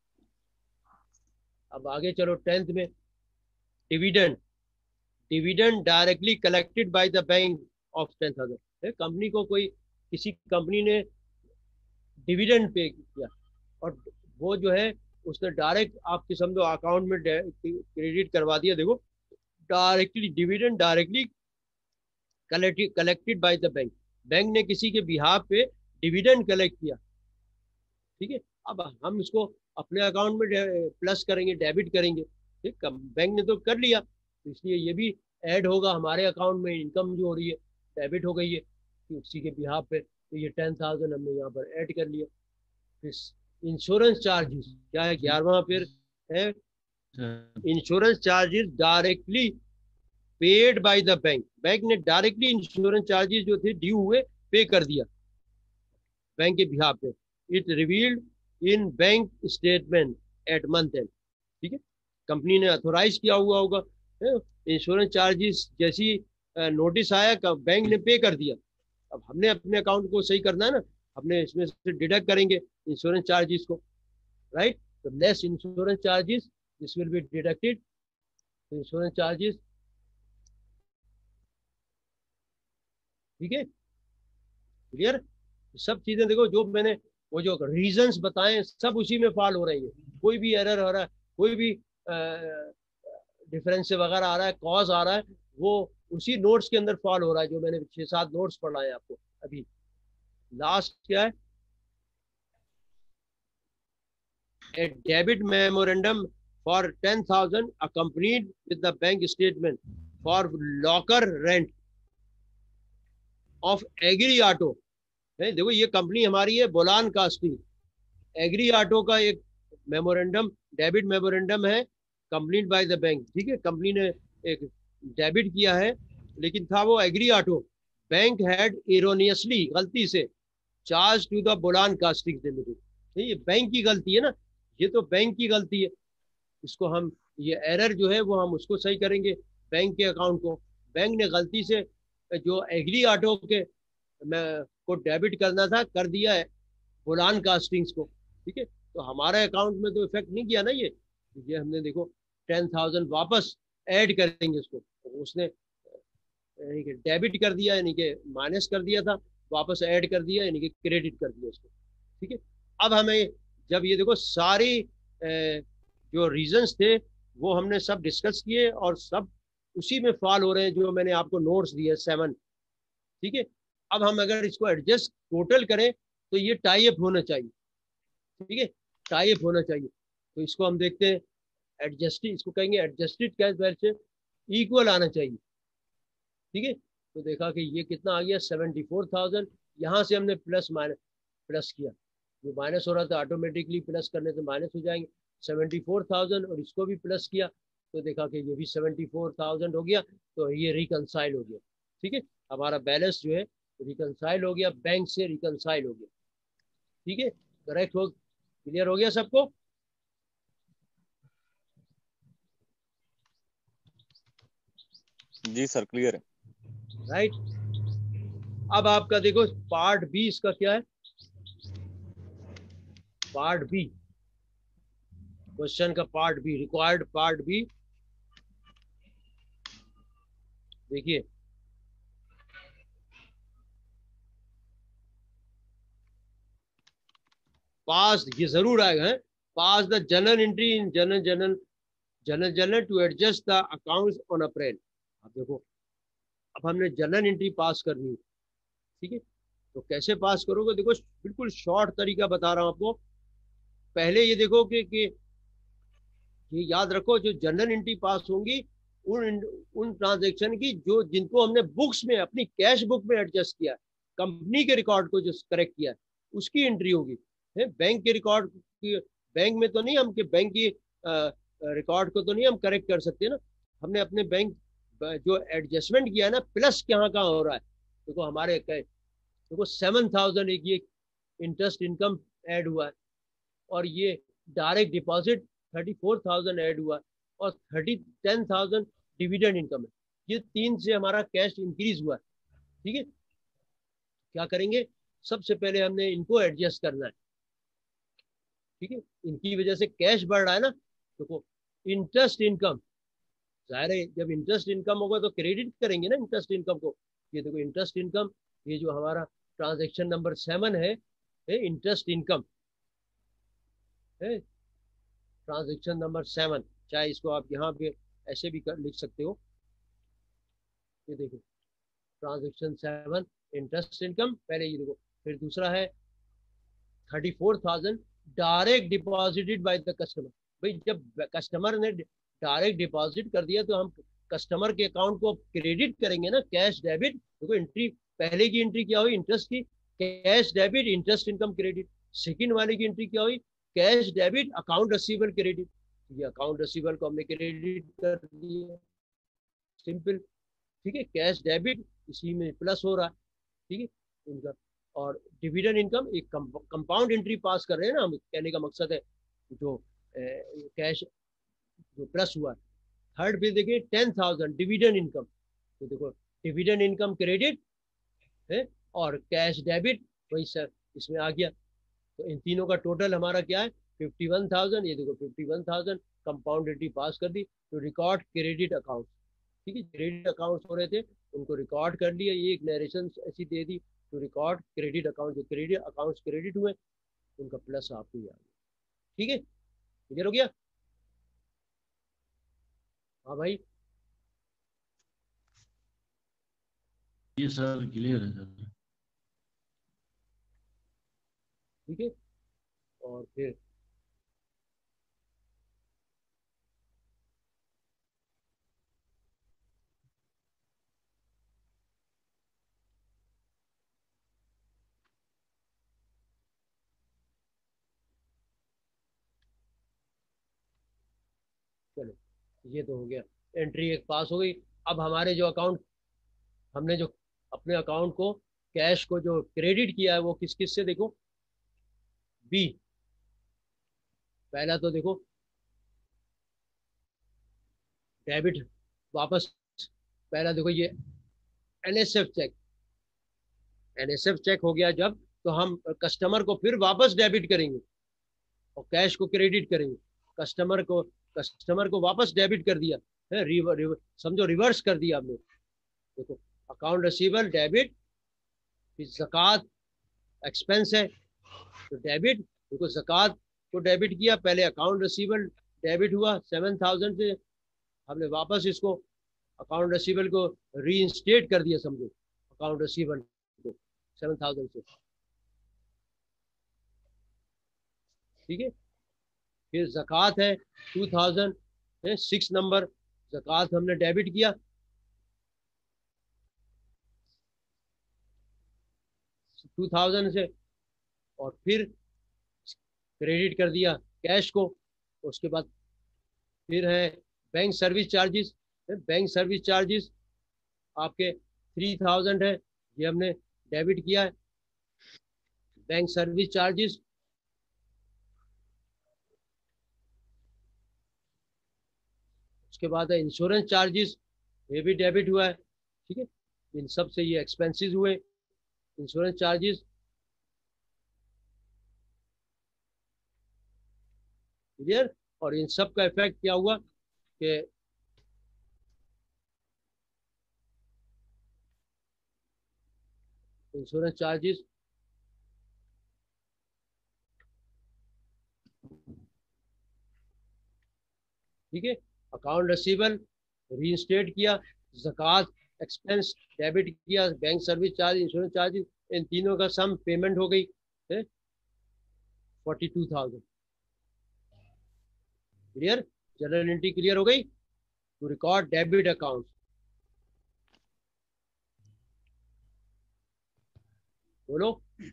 अब आगे चलो टेंथ में, dividend. Dividend directly collected by the bank of ten thousand. Company को कोई, किसी कंपनी ने डिविडेंड पे किया और वो जो है उसने डायरेक्ट आपके समझो अकाउंट में क्रेडिट करवा दिया। देखो directly dividend directly collected collected by the bank, bank ने किसी के बिहाफ पे डिविडेंड कलेक्ट किया। ठीक है, अब हम इसको अपने अकाउंट में प्लस करेंगे, डेबिट करेंगे। ठीक, बैंक ने तो कर लिया, तो इसलिए ये भी ऐड होगा हमारे अकाउंट में। इनकम जो हो रही है डेबिट हो गई है किसी के बिहाफ पे, तो ये टेन थाउजेंड हमने यहाँ पर ऐड कर लिया। फिर इंश्योरेंस चार्जेस क्या है, ग्यारहवां फिर है insurance charges directly paid by the bank. Bank ने डायरेक्टली इंश्योरेंस चार्जेस जो थे ड्यू हुए पे कर दिया बैंक के बिहाफ पे। It revealed in bank statement at month end. ठीक है, कंपनी ने अथोराइज किया हुआ होगा इंश्योरेंस चार्जेस, जैसी नोटिस आया बैंक ने पे कर दिया। अब हमने अपने अकाउंट को सही करना है ना, हमने इसमें से डिडक्ट करेंगे इंश्योरेंस चार्जेस को, राइट। तो less insurance charges, this will be deducted insurance charges. ठीक है, क्लियर। सब चीजें देखो, जो मैंने वो जो रीजंस बताए सब उसी में फॉल हो रही है। कोई भी एरर हो रहा है, कोई भी डिफरेंस वगैरह आ रहा है, कॉज आ रहा है, वो उसी नोट्स के अंदर फॉल हो रहा है जो मैंने छह सात नोट्स पढ़ाए आपको अभी। लास्ट क्या है, a debit memorandum for ten thousand accompanied with the bank statement for locker rent of Agri Auto. देखो ये कंपनी हमारी है बोलान कास्टिंग, एग्री ऑटो का एक मेमोरेंडम, डेबिट मेमोरेंडम है कंप्लीट बाय द बैंक। ठीक है, कंपनी ने एक डेबिट किया है, लेकिन था वो Agri Auto. Bank had erroneously, गलती से, charge to the Bolan Casting Limited. ये बैंक की गलती है ना, ये तो बैंक की गलती है। इसको हम, ये एरर जो है वो हम उसको सही करेंगे बैंक के अकाउंट को। बैंक ने गलती से जो एग्री ऑटो के को डेबिट करना था कर दिया है बोलान कास्टिंग्स को। ठीक है, तो हमारे अकाउंट में तो इफेक्ट नहीं किया ना ये ये हमने देखो टेन थाउजेंड वापस ऐड करेंगे उसको, तो उसने यानी कि डेबिट कर दिया, यानी कि माइनस कर दिया था, वापस ऐड कर दिया, यानी कि क्रेडिट कर दिया उसको। ठीक है, अब हमें जब ये देखो सारी जो रीजंस थे वो हमने सब डिस्कस किए और सब उसी में फॉल हो रहे हैं जो मैंने आपको नोट्स दिए सेवन। ठीक है, अब हम अगर इसको एडजस्ट टोटल करें तो ये टाई अप होना चाहिए। ठीक है, टाई अप होना चाहिए, तो इसको हम देखते हैं एडजस्टेड, इसको कहेंगे एडजस्टेड कैश बैलेंस, इक्वल आना चाहिए। ठीक है, तो देखा कि ये कितना आ गया सेवेंटी फोर थाउजेंड। यहाँ से हमने प्लस माइनस प्लस किया, जो माइनस हो रहा था ऑटोमेटिकली प्लस करने से माइनस हो जाएंगे सेवेंटी फोर थाउजेंड, और इसको भी प्लस किया तो देखा कि ये भी सेवेंटी फोर थाउजेंड हो गया, तो ये रिकनसाइल हो गया। ठीक है, हमारा बैलेंस जो है रिकनसाइल हो गया, बैंक से रिकनसाइल हो गया। ठीक है, करेक्ट हो, क्लियर हो गया सबको। जी सर क्लियर है। राइट। अब आपका देखो पार्ट बी इसका क्या है, पार्ट बी, क्वेश्चन का part B, required part B. देखिए पास, ये जरूर आएगा है, pass the general entry in general general general general to adjust the accounts on April. अब देखो अब हमने जनरल एंट्री पास करनी है, ठीक है, तो कैसे पास करोगे, देखो बिल्कुल शॉर्ट तरीका बता रहा हूं आपको। पहले ये देखो कि, कि ये याद रखो, जो जनरल एंट्री पास होंगी उन उन ट्रांजैक्शन की जो जिनको हमने बुक्स में अपनी कैश बुक में एडजस्ट किया है, कंपनी के रिकॉर्ड को जो करेक्ट किया है उसकी एंट्री होगी। है बैंक के रिकॉर्ड की, बैंक में तो नहीं हम के बैंक की रिकॉर्ड को तो नहीं हम करेक्ट कर सकते ना, हमने अपने बैंक जो एडजस्टमेंट किया है ना, प्लस कहाँ कहाँ हो रहा है। देखो हमारे देखो सेवन थाउजेंड एक ये इंटरेस्ट इनकम ऐड हुआ है, और ये direct deposit thirty four thousand add हुआ है, और thirty ten thousand dividend income है। ये तीन से हमारा कैश इंक्रीज हुआ है, ठीक है। क्या करेंगे, सबसे पहले हमने इनको एडजस्ट करना है, ठीक है, इनकी वजह से कैश बढ़ रहा है ना। देखो इंटरेस्ट इनकम, जाहिर है जब इंटरेस्ट इनकम होगा तो क्रेडिट करेंगे ना इंटरेस्ट इनकम को। ये देखो इंटरेस्ट इनकम, ये जो हमारा ट्रांजैक्शन नंबर सेवन है, इंटरेस्ट इनकम है, ट्रांजैक्शन नंबर सेवन, चाहे इसको आप यहाँ पे ऐसे भी कर लिख सकते हो। ये देखो ट्रांजैक्शन सेवन इंटरेस्ट इनकम, पहले ये देखो, फिर दूसरा है thirty four thousand direct deposited by the customer. भाई जब कस्टमर ने डायरेक्ट डिपॉजिट कर दिया तो हम कस्टमर के अकाउंट को क्रेडिट करेंगे ना, कैश डेबिट। देखो एंट्री पहले की एंट्री क्या हुई, इंटरेस्ट की, cash debit interest income credit. Second वाले की एंट्री क्या हुई, cash debit account receivable credit. ये अकाउंट रिसीवेबल को हमने क्रेडिट कर दिया, सिंपल, ठीक है। कैश डेबिट इसी में प्लस हो रहा है, ठीक है इनका। और डिविडेंड इनकम एक कंपाउंड एंट्री पास कर रहे हैं ना हम, कहने का मकसद है जो कैश जो प्लस हुआ। थर्ड बिल देखिए टेन थाउजेंड डिविडेंड इनकम, तो देखो डिविडेंड इनकम क्रेडिट है और कैश डेबिट वही सर इसमें आ गया। तो इन तीनों का टोटल हमारा क्या है, फिफ्टी वन थाउजेंड। ये देखो fifty one thousand compound entry pass कर दी, तो रिकॉर्ड क्रेडिट अकाउंट, ठीक है, क्रेडिट अकाउंट हो रहे थे उनको रिकॉर्ड कर लिया। ये एक नरेशन ऐसी दे दी, तो रिकॉर्ड क्रेडिट अकाउंट, जो क्रेडिट अकाउंट्स क्रेडिट हुए उनका प्लस आपको आ गया, ठीक है, क्लियर हो गया। हाँ भाई, जी सर क्लियर है सर। ठीक है। और फिर चलो ये तो हो गया, एंट्री एक पास हो गई। अब हमारे जो अकाउंट, हमने जो अपने अकाउंट को कैश को जो क्रेडिट किया है वो किस किस से, देखो बी, पहला तो देखो डेबिट वापस, पहला देखो ये एनएसएफ चेक, एनएसएफ चेक हो गया जब, तो हम कस्टमर को फिर वापस डेबिट करेंगे और कैश को क्रेडिट करेंगे। कस्टमर को कस्टमर को वापस डेबिट कर दिया है, रिवर, रिवर, समझो रिवर्स कर दिया हमने। देखो अकाउंट रिसीवेबल डेबिट, फिर ज़कात एक्सपेंस है तो डेबिट, देखो ज़कात को डेबिट किया, पहले अकाउंट रिसीवेबल डेबिट हुआ सेवन थाउजेंड से, हमने वापस इसको अकाउंट रिसीवेबल को रीइंस्टेट कर दिया, समझो अकाउंट रिसीवेबल को सेवन थाउजेंड से, ठीक है। फिर ज़कात है टू थाउजेंड, सिक्स नंबर ज़कात हमने डेबिट किया, टू थाउजेंड से, और फिर क्रेडिट कर दिया कैश को। उसके बाद फिर है bank service charges, bank service charges आपके थ्री थाउजेंड है, ये हमने डेबिट किया है, बैंक सर्विस चार्जेस। उसके बाद है इंश्योरेंस चार्जेस, ये भी डेबिट हुआ है, ठीक है। इन सब से ये एक्सपेंसेस हुए, इंश्योरेंस चार्जेस, क्लियर। और इन सब का इफेक्ट क्या हुआ कि इंश्योरेंस चार्जेस, ठीक है, अकाउंट रिसीवेबल रीइंस्टेट किया, ज़कात एक्सपेंस डेबिट किया, bank service charge, insurance charges, इन तीनों का सम पेमेंट हो गई है forty two thousand. Clear, general entry clear हो गई। टू रिकॉर्ड डेबिट अकाउंट, बोलो।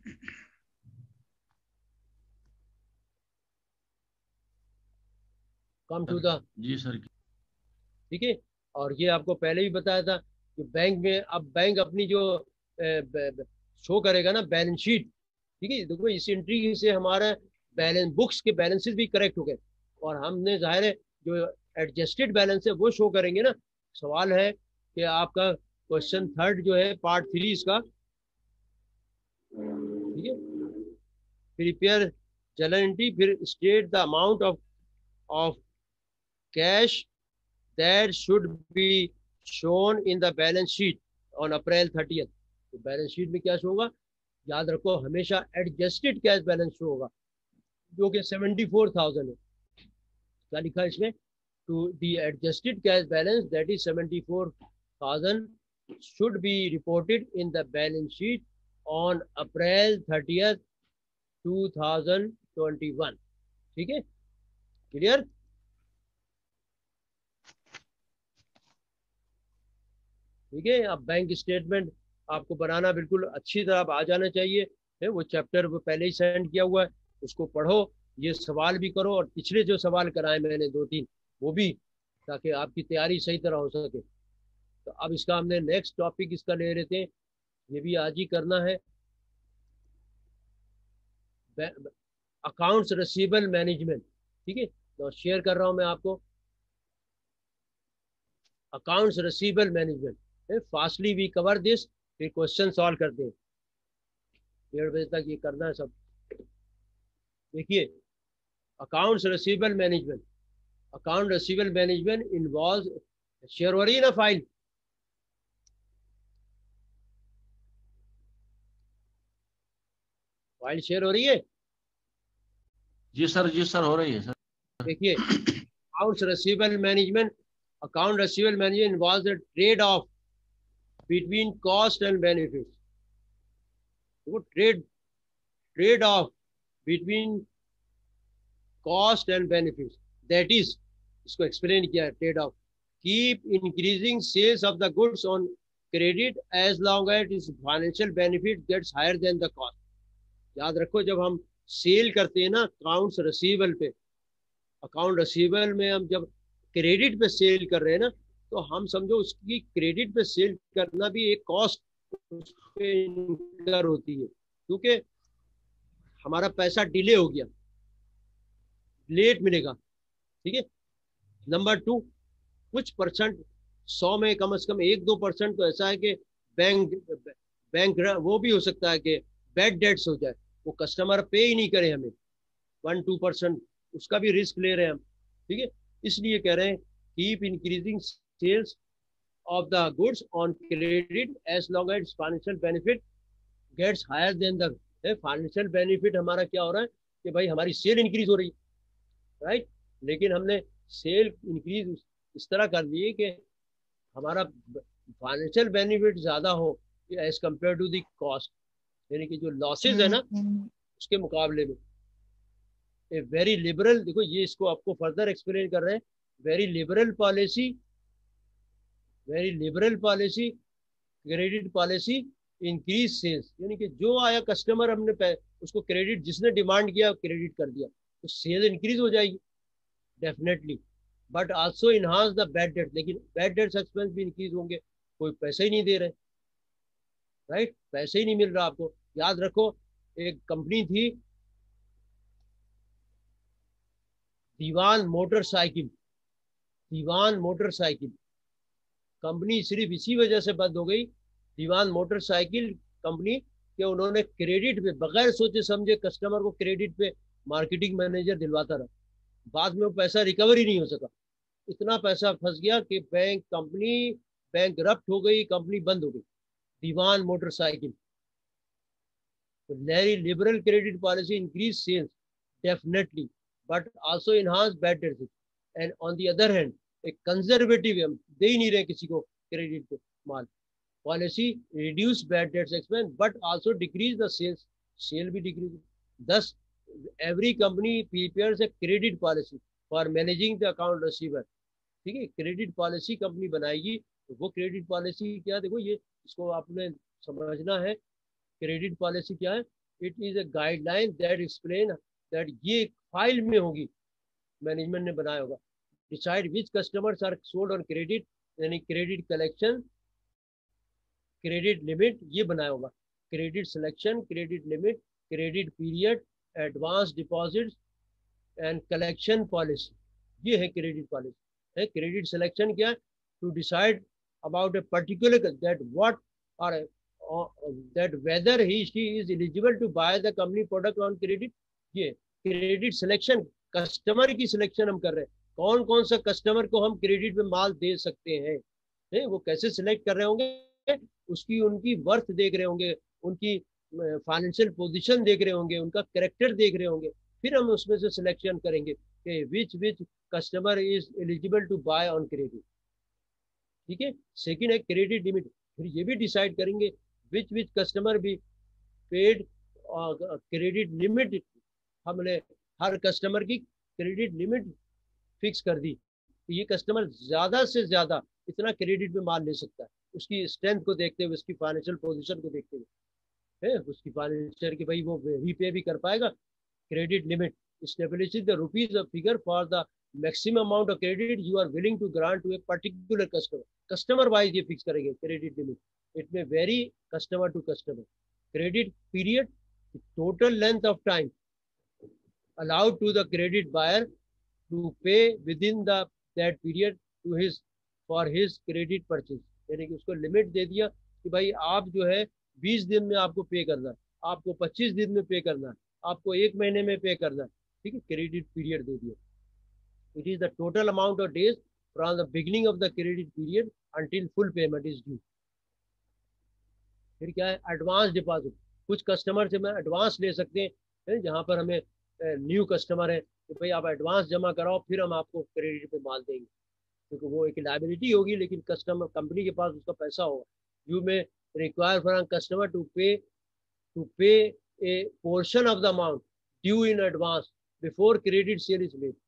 कम टू द, जी सर। ठीक है। और ये आपको पहले भी बताया था कि बैंक में अब बैंक अपनी जो शो करेगा ना बैलेंस शीट, ठीक है। देखो इस एंट्री से हमारा बैलेंस बुक्स के बैलेंसेस भी करेक्ट हो गए, और हमने जाहिर है जो एडजस्टेड बैलेंस है वो शो करेंगे ना। सवाल है कि आपका क्वेश्चन थर्ड जो है पार्ट थ्री इसका, ठीक है, प्रिपेयर जनरल एंट्री, फिर state the amount of of cash that should be shown in the balance sheet on April thirtieth। तो बैलेंस शीट में क्या शो होगा, याद रखो हमेशा एडजस्टेड कैश बैलेंस शो होगा, जो कि सेवेंटी फोर थाउजेंड है। क्या लिखा है इसमें, to the adjusted cash balance that is seventy four thousand should be reported in the balance sheet on April thirtieth two thousand twenty-one। ठीक है, क्लियर। ठीक है, अब बैंक स्टेटमेंट आपको बनाना बिल्कुल अच्छी तरह आ जाना चाहिए है। वो चैप्टर वो पहले ही सेंड किया हुआ है, उसको पढ़ो, ये सवाल भी करो, और पिछले जो सवाल कराए मैंने दो तीन वो भी, ताकि आपकी तैयारी सही तरह हो सके। तो अब इसका हमने नेक्स्ट टॉपिक इसका ले रहे थे, ये भी आज ही करना है, अकाउंट्स रिसीवेबल मैनेजमेंट। ठीक है, तो शेयर कर रहा हूं मैं आपको accounts receivable management. Fastly we cover this, फिर क्वेश्चन सॉल्व करते हैं, डेढ़ बजे तक ये करना है सब। देखिए, accounts receivable management, account receivable management involve, share हो रही है ना फाइल, फाइल शेयर हो रही है। जी सर, जी सर, हो रही है सर। देखिए, accounts receivable management, account receivable management involves the trade off between cost and benefits। वो trade trade off between cost and benefits, that is, इसको एक्सप्लेन किया है, trade off keep increasing sales of the goods on credit as long as it's financial benefit gets higher than the cost. याद रखो, जब हम sale करते हैं ना अकाउंट्स रिसीवेबल पे, अकाउंट रिसीवेबल में हम जब क्रेडिट पे सेल कर रहे हैं ना, तो हम समझो उसकी क्रेडिट पे सेल करना भी एक कॉस्ट पे इनकर होती है, क्योंकि हमारा पैसा डिले हो गया, लेट मिलेगा। ठीक है, नंबर टू, कुछ परसेंट, सौ में कम से कम एक दो परसेंट तो ऐसा है कि बैंक बैंक वो भी हो सकता है कि बैड डेट्स हो जाए, वो कस्टमर पे ही नहीं करे हमें, वन टू परसेंट उसका भी रिस्क ले रहे हैं हम। ठीक है, इसलिए कह रहे हैं keep increasing sales of the goods on credit as long as financial benefit gets higher than the financial benefit। हमारा क्या हो रहा है कि भाई हमारी सेल इंक्रीज हो रही है, राइट, लेकिन हमने सेल इंक्रीज इस तरह कर दी है कि हमारा फाइनेंशियल बेनिफिट ज्यादा हो as compare to the cost, यानी कि जो लॉसेज है ना उसके मुकाबले में। ए वेरी लिबरल, देखो ये इसको आपको फर्दर एक्सप्लेन कर रहे हैं, very liberal policy, very liberal policy, credit policy increase sales, यानी कि जो आया कस्टमर हमने उसको क्रेडिट, जिसने डिमांड किया क्रेडिट कर दिया, तो सेल इंक्रीज हो जाएगी definitely, but also enhance the bad debt, लेकिन बैड डेट्स एक्सपेंस भी इंक्रीज होंगे, कोई पैसे ही नहीं दे रहे, राइट, पैसे ही नहीं मिल रहा आपको। याद रखो, एक कंपनी थी Diwan motorcycle, Diwan motorcycle, company सिर्फ इसी वजह से बंद हो गई, दीवान मोटरसाइकिल कंपनी, कि उन्होंने क्रेडिट पे बगैर सोचे समझे कस्टमर को क्रेडिट पे मार्केटिंग मैनेजर दिलवाता रहा, बाद में वो पैसा रिकवर ही नहीं हो सका, इतना पैसा फंस गया कि बैंक कंपनी बैंक रप्ट हो गई, कंपनी बंद हो गई, Diwan motorcycle. very liberal credit policy increase sales definitely, but also enhance bad debt, and on the other hand एक conservative हम दे ही नहीं रहे किसी को क्रेडिट पे माल policy reduce bad debts expense but also decrease the sales, sale भी decrease। thus every company prepares a credit policy for managing the account receiver। ठीक है, क्रेडिट पॉलिसी कंपनी बनाएगी, तो वो क्रेडिट पॉलिसी क्या, देखो ये इसको आपने समझना है। क्रेडिट पॉलिसी क्या है? It is a guideline that explain that, ये फाइल में होगी, मैनेजमेंट ने बनाया होगा। Decide which customers are sold on credit, यानी क्रेडिट कलेक्शन, क्रेडिट लिमिट, ये बनाया होगा। Credit selection, credit limit, credit period, advance deposit and collection policy, ये है क्रेडिट पॉलिसी। है क्रेडिट सिलेक्शन क्या है? To decide about a particular that what are Uh, that whether he she is eligible to buy the company product on credit। ये credit selection, customer की selection हम कर रहे हैं, कौन कौन सा कस्टमर को हम क्रेडिट पे माल दे सकते हैं, है वो कैसे सिलेक्ट कर रहे होंगे, उसकी उनकी वर्थ देख रहे होंगे, उनकी फाइनेंशियल पोजीशन देख रहे होंगे, उनका कैरेक्टर देख रहे होंगे, फिर हम उसमें से सिलेक्शन करेंगे कि which which customer is eligible to buy on credit. ठीक है, सेकेंड है क्रेडिट लिमिट, फिर ये भी डिसाइड करेंगे विच विच कस्टमर भी पेड क्रेडिट लिमिट, हमने हर कस्टमर की क्रेडिट लिमिट फिक्स कर दी कि ये कस्टमर ज्यादा से ज्यादा इतना क्रेडिट पे माल ले सकता है, उसकी स्ट्रेंथ को देखते हुए, उसकी फाइनेंशियल पोजीशन को देखते हुए, है उसकी फाइनेंशियल की भाई वो रीपे भी कर पाएगा। Credit limit establishes the rupees a figure for the maximum amount of credit you are willing to grant to a particular customer। Customer wise ये फिक्स करेंगे credit limit, it may vary customer to customer. Credit period, total length of time allowed to the credit buyer to pay within the that period to his for his credit purchase। यानी कि उसको limit दे दिया कि भाई आप जो है बीस दिन में आपको पे करना है, आपको पच्चीस दिन में पे करना है, आपको एक महीने में पे करना है। ठीक है, क्रेडिट पीरियड दे दिया। It is the total amount of days from the beginning of the credit period until full payment is due. फिर क्या है? एडवांस डिपॉजिट, कुछ कस्टमर से मैं एडवांस ले सकते हैं, जहाँ पर हमें न्यू कस्टमर है कि भाई आप एडवांस जमा कराओ फिर हम आपको क्रेडिट पे माल देंगे, क्योंकि वो एक लायबिलिटी होगी लेकिन कस्टमर कंपनी के पास उसका पैसा होगा। You may require for customer to pay to pay a portion of the amount due in advance before credit sale is made.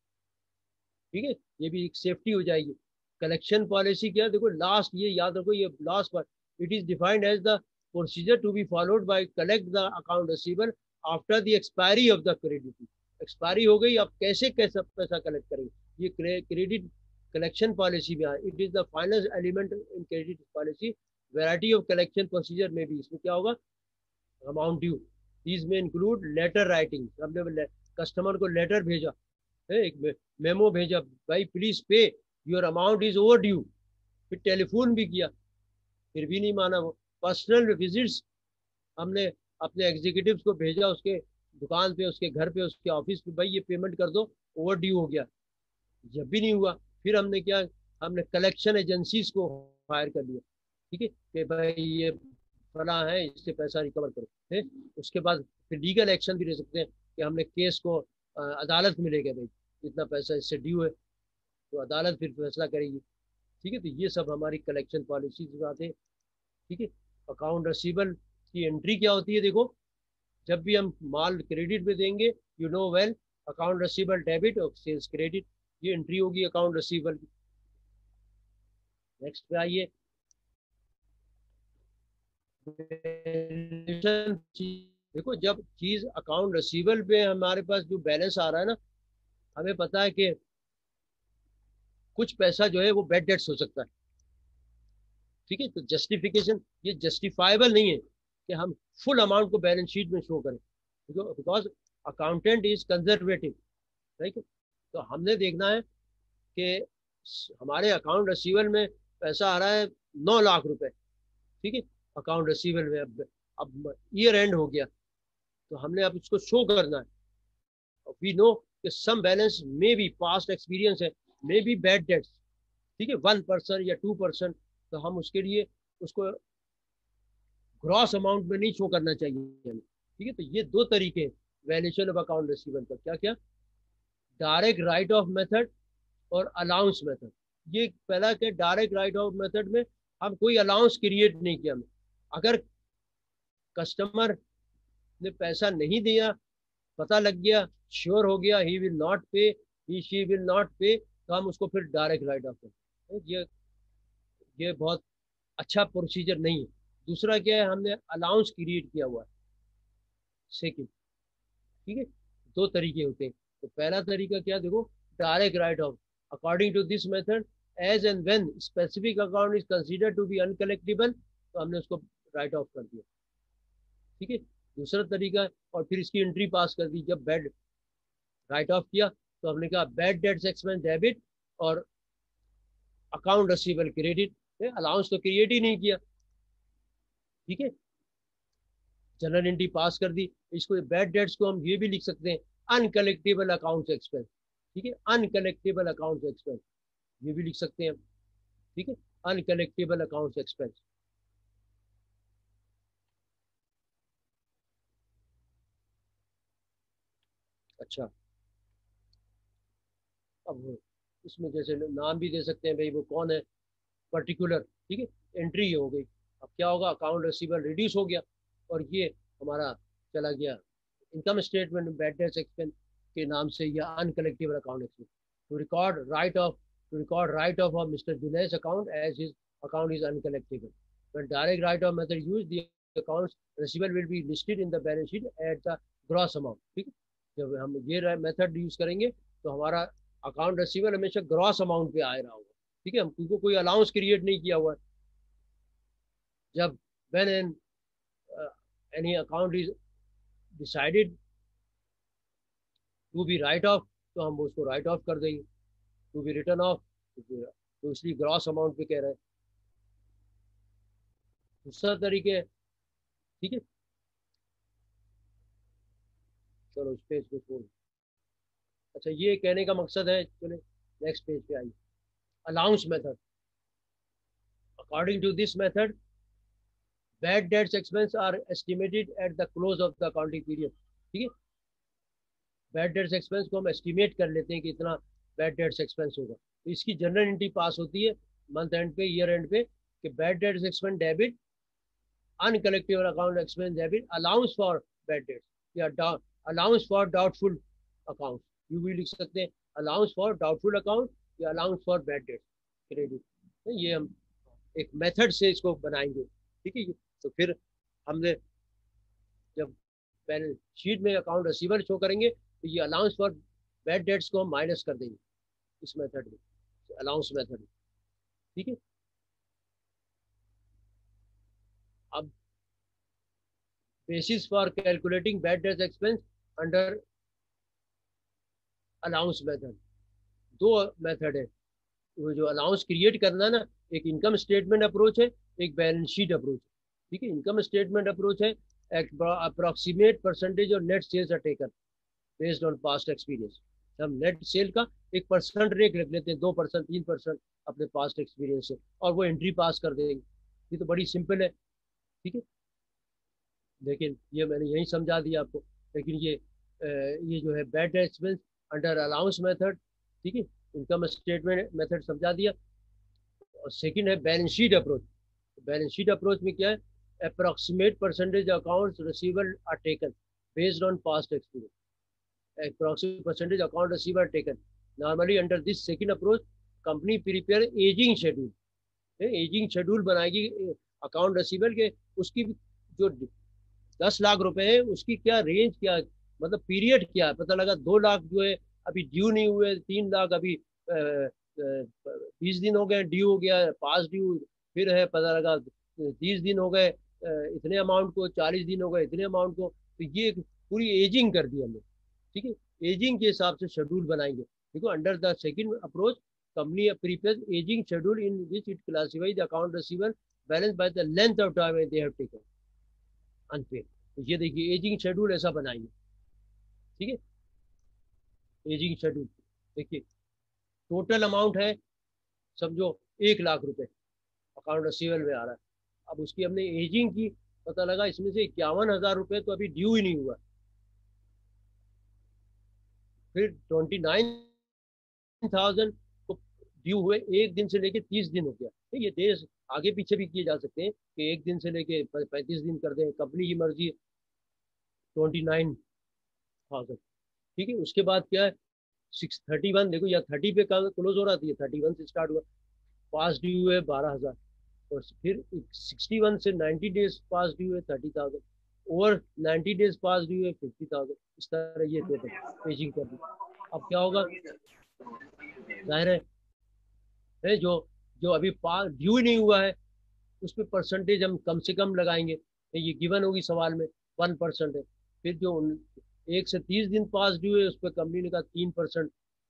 ठीक है, ये भी एक सेफ्टी हो जाएगी। कलेक्शन पॉलिसी क्या है? देखो लास्ट, ये याद रखो, ये लास्ट पर it is defined as the procedure to be followed by collect the account receiver after the expiry of the credit. Expiry हो गई, अब कैसे कैसे पैसा कलेक्ट करेंगे, ये क्रेडिट कलेक्शन पॉलिसी में है। It is the final element in credit policy. Variety of collection procedure में भी इसमें क्या होगा? Amount due, these may include letter writing, हमने कस्टमर को लेटर भेजा है, एक मेमो भेजा, भाई please pay your amount is over due, फिर टेलीफोन भी किया फिर भी नहीं माना वो। पर्सनल विजिट्स, हमने अपने एग्जीक्यूटिव्स को भेजा उसके दुकान पे, उसके घर पे, उसके ऑफिस पे, भाई ये पेमेंट कर दो, ओवर ड्यू हो गया, जब भी नहीं हुआ फिर हमने क्या, हमने कलेक्शन एजेंसीज को हायर कर लिया। ठीक है, कि भाई ये फला है, इससे पैसा रिकवर करो। है उसके बाद फिर लीगल एक्शन भी ले सकते हैं कि हमने केस को अदालत में ले गए, भाई इतना पैसा इससे ड्यू है, तो अदालत फिर फैसला करेगी। ठीक है, तो ये सब हमारी कलेक्शन पॉलिसी की बात है। ठीक है, अकाउंट रिसीवेबल की एंट्री क्या होती है? देखो जब भी हम माल क्रेडिट पे देंगे, you know well, account receivable debit और सेल्स क्रेडिट, ये एंट्री होगी अकाउंट रिसीवेबल की। नेक्स्ट पे आइए, देखो जब चीज अकाउंट रिसीवेबल पे हमारे पास जो बैलेंस आ रहा है ना, हमें पता है कि कुछ पैसा जो है वो बैड डेट्स हो सकता है। ठीक है, तो जस्टिफिकेशन, ये जस्टिफाइबल नहीं है कि हम फुल अमाउंट को बैलेंस शीट में शो करें, because accountant is conservative. Right, तो हमने देखना है कि हमारे अकाउंट रिसीवेबल में पैसा आ रहा है नौ लाख रुपए, ठीक है, अकाउंट रिसीवेबल में। अब अब ईयर एंड हो गया तो हमने अब इसको शो करना है। वी नो कि some balance may be, past experience है, मे बी बैड डेट्स, ठीक है, वन परसेंट या टू परसेंट, तो हम उसके लिए उसको ग्रॉस अमाउंट में नहीं शो करना चाहिए हमें, ठीक है। तो ये दो तरीके वैल्यूएशन ऑफ अकाउंट रिसीवेबल का, क्या क्या, डायरेक्ट राइट ऑफ मेथड और अलाउंस मेथड। ये पहला क्या, डायरेक्ट राइट ऑफ मेथड में हम कोई अलाउंस क्रिएट नहीं किया हमें। अगर कस्टमर ने पैसा नहीं दिया, पता लग गया, श्योर हो गया ही विल नॉट पे, ही शी विल नॉट पे, तो हम उसको फिर डायरेक्ट राइट ऑफ करते हैं। ये ये बहुत अच्छा प्रोसीजर नहीं है। दूसरा क्या है, हमने अलाउंस क्रिएट किया हुआ है, सेकंड, ठीक है। दो तरीके होते हैं। तो पहला तरीका क्या, देखो, direct write off, according to this method as and when specific account is considered to be uncollectable, तो हमने उसको राइट ऑफ कर दिया, ठीक है। दूसरा तरीका, और फिर इसकी एंट्री पास कर दी। जब बैड राइट ऑफ किया तो हमने कहा बैड डेट्स एक्सपेंस डेबिट और अकाउंट रिसीवेबल क्रेडिट। अलाउंस तो क्रिएट ही नहीं किया, ठीक है, जनरल एंट्री पास कर दी। इसको बैड डेट्स को हम ये भी लिख सकते हैं अनकलेक्टेबल अकाउंट्स एक्सपेंस, ठीक है, अनकलेक्टेबल अकाउंट्स एक्सपेंस, ये भी लिख सकते हैं हम, ठीक है, अनकलेक्टेबल अकाउंट्स एक्सपेंस। अच्छा, अब इसमें जैसे नाम भी दे सकते हैं भाई, वो कौन है पर्टिकुलर, ठीक है, एंट्री हो गई। अब क्या होगा, अकाउंट रिसीवेबल रिड्यूस हो गया और ये हमारा चला गया income statement bad debts expense के नाम से, या uncollectable account expense. To record write off to record write off of mister Jones's account as his account is uncollectable. When direct write off method used, the accounts receivable will be listed in the balance sheet at the gross amount, ठीक है। जब हम ये method use करेंगे तो हमारा account receivable हमेशा gross amount पे आ रहा होगा, ठीक है। हम को कोई अलाउंस क्रिएट नहीं किया हुआ है। जब when an uh, any account is decided to be write off, तो हम उसको राइट ऑफ कर देंगे। टू बी रिटर्न ऑफ, तो इसलिए ग्रॉस अमाउंट पे कह रहे हैं। दूसरा तरीके है, ठीक है, चलो इस पेज को छोड़। अच्छा, ये कहने का मकसद है, चले नेक्स्ट पेज पे आइए। Allowance method, according to this method bad debts expense are estimated at the close of the accounting period, ठीक है। बैड डेट्स एक्सपेंस को हम एस्टिमेट कर लेते हैं कि इतना बैड डेट्स एक्सपेंस होगा, तो इसकी जनरल एंट्री पास होती है मंथ एंड पे, ईयर एंड पे, कि bad debts expense debit, uncollectable account expense debit, allowance for bad debts, या अलाउंस फॉर डाउटफुल अकाउंट, यू भी लिख सकते हैं अलाउंस फॉर डाउटफुल अकाउंट या allowance for bad debts credit. ये हम एक मेथड से इसको बनाएंगे, ठीक है। तो फिर हमने जब बैलेंस शीट में अकाउंट रिसीवेबल शो करेंगे तो ये अलाउंस फॉर बैड डेट्स को हम माइनस कर देंगे इस मेथड में, अलाउंस मेथड में, ठीक है। अब basis for calculating bad debts expense under allowance method, दो मेथड है। वो जो अलाउंस क्रिएट करना ना, एक इनकम स्टेटमेंट अप्रोच है, एक बैलेंस शीट अप्रोच है, ठीक है। इनकम स्टेटमेंट अप्रोच है अप्रोक्सीमेट परसेंटेज और net sales are taken based on past experience. हम नेट सेल का एक परसेंट रेट रख लेते हैं, दो परसेंट तीन परसेंट अपने पास्ट एक्सपीरियंस से, और वो एंट्री पास कर देंगे। ये तो बड़ी सिंपल है, ठीक है। लेकिन ये मैंने यही समझा दिया आपको। लेकिन ये ये जो है bad expense under allowance method, ठीक है, इनकम स्टेटमेंट मेथड समझा दिया। और सेकंड है balance sheet approach. Balance sheet approach में क्या है, approximate percentage accounts receivable are taken based on past experience, approximate percentage account receivable taken. Normally under this second approach, company prepare aging schedule. Aging schedule बनाएगी account receivable के, उसकी जो दस लाख रुपए है उसकी क्या रेंज, क्या मतलब पीरियड क्या है। पता लगा दो लाख जो है अभी ड्यू नहीं हुए, तीन लाख अभी बीस दिन हो गए ड्यू हो गया, पास ड्यू फिर है, पता लगा तीस दिन हो गए इतने अमाउंट को, चालीस दिन हो गए इतने अमाउंट को। तो ये पूरी एजिंग कर दी हमने, ठीक है। एजिंग के हिसाब से शेड्यूल बनाएंगे। देखो under the second approach company prepares aging schedule in which it classifies the account receivable balance by the length of time they have taken unpaid. तो ये देखिए एजिंग शेड्यूल ऐसा बनाइए, ठीक है। एजिंग शेड्यूल देखिए, टोटल अमाउंट है समझो एक लाख रुपए अकाउंट रिसीवेबल में आ रहा है। अब उसकी हमने एजिंग की, पता लगा इसमें से इक्यावन हजार रुपए तो अभी ड्यू ही नहीं हुआ, फिर ट्वेंटी नाइन थाउजेंड को ड्यू हुए एक दिन से लेके तीस दिन हो गया। ये देश आगे पीछे भी किए जा सकते हैं कि एक दिन से लेके पैंतीस दिन कर दें, कंपनी की मर्जी है। ट्वेंटी नाइन थाउजेंड ठीक है। उसके बाद क्या है, सिक्स थर्टी वन देखो, या थर्टी पे क्लोज हो रहा था, ये थर्टी वन से स्टार्ट हुआ, पास ड्यू है बारह हजार, और फिर सिक्सटी वन से नाइन्टी डेज पास ड्यू है थर्टी थाउजेंड, और नाइन्टी डेज पास ड्यू है फिफ्टी थाउजेंड। इस तरह ये टोटल पेजिंग कर दी। अब क्या होगा, जाहिर है, है जो जो अभी पास ड्यू ही नहीं हुआ है उस पर परसेंटेज हम कम से कम लगाएंगे, ये गिवन होगी सवाल में, वन परसेंट है। फिर जो एक से तीस दिन पास ड्यू है उस पर कंपनी ने कहा तीन परसेंट,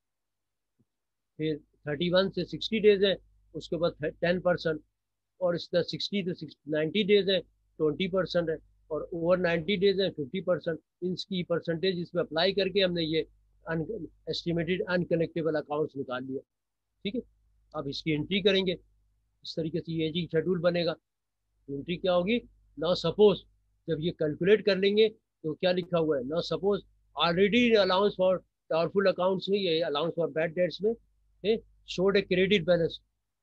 फिर थर्टी वन से सिक्सटी डेज है उसके बाद टेन परसेंट, और इसका सिक्सटी से नाइन्टी डेज है ट्वेंटी परसेंट है, और ओवर नाइन्टी डेज है फिफ्टी परसेंट। इसकी परसेंटेज इसमें अप्लाई करके हमने ये एस्टिमेटेड अनकलेक्टेबल अकाउंट्स निकाल लिया, ठीक है। अब इसकी एंट्री करेंगे, इस तरीके से ये एजिंग शेड्यूल बनेगा। एंट्री क्या होगी, नाउ सपोज जब ये कैलकुलेट कर लेंगे तो क्या लिखा हुआ है, now suppose already allowance for doubtful accounts में, ये अलाउंस फॉर बैड डेट्स में शोड ए क्रेडिट बैलेंस,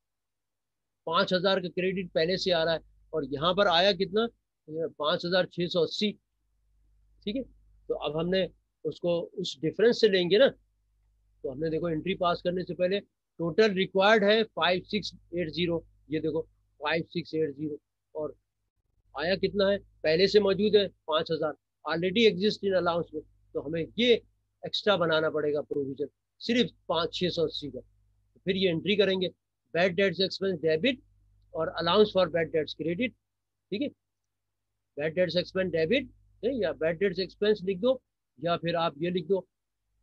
पांच हजार का क्रेडिट पहले से आ रहा है, और यहाँ पर आया कितना, पांच हजार छह सौ अस्सी, ठीक है। तो अब हमने उसको उस डिफरेंस से लेंगे ना, तो हमने देखो एंट्री पास करने से पहले टोटल रिक्वायर्ड है फाइव सिक्स एट जीरो, ये देखो फाइव सिक्स एट जीरो, और आया कितना है, पहले से मौजूद है पांच हजार, ऑलरेडी एग्जिस्ट इन अलाउंस में, तो हमें ये एक्स्ट्रा बनाना पड़ेगा प्रोविजन सिर्फ पाँच छः सौ अस्सी का। तो फिर ये एंट्री करेंगे, बैड डेट्स एक्सपेंस डेबिट और allowance for bad debts credit, ठीक है। बैड डेट्स एक्सपेंस डेबिट या बैड डेट्स एक्सपेंस लिख दो, या फिर आप ये लिख दो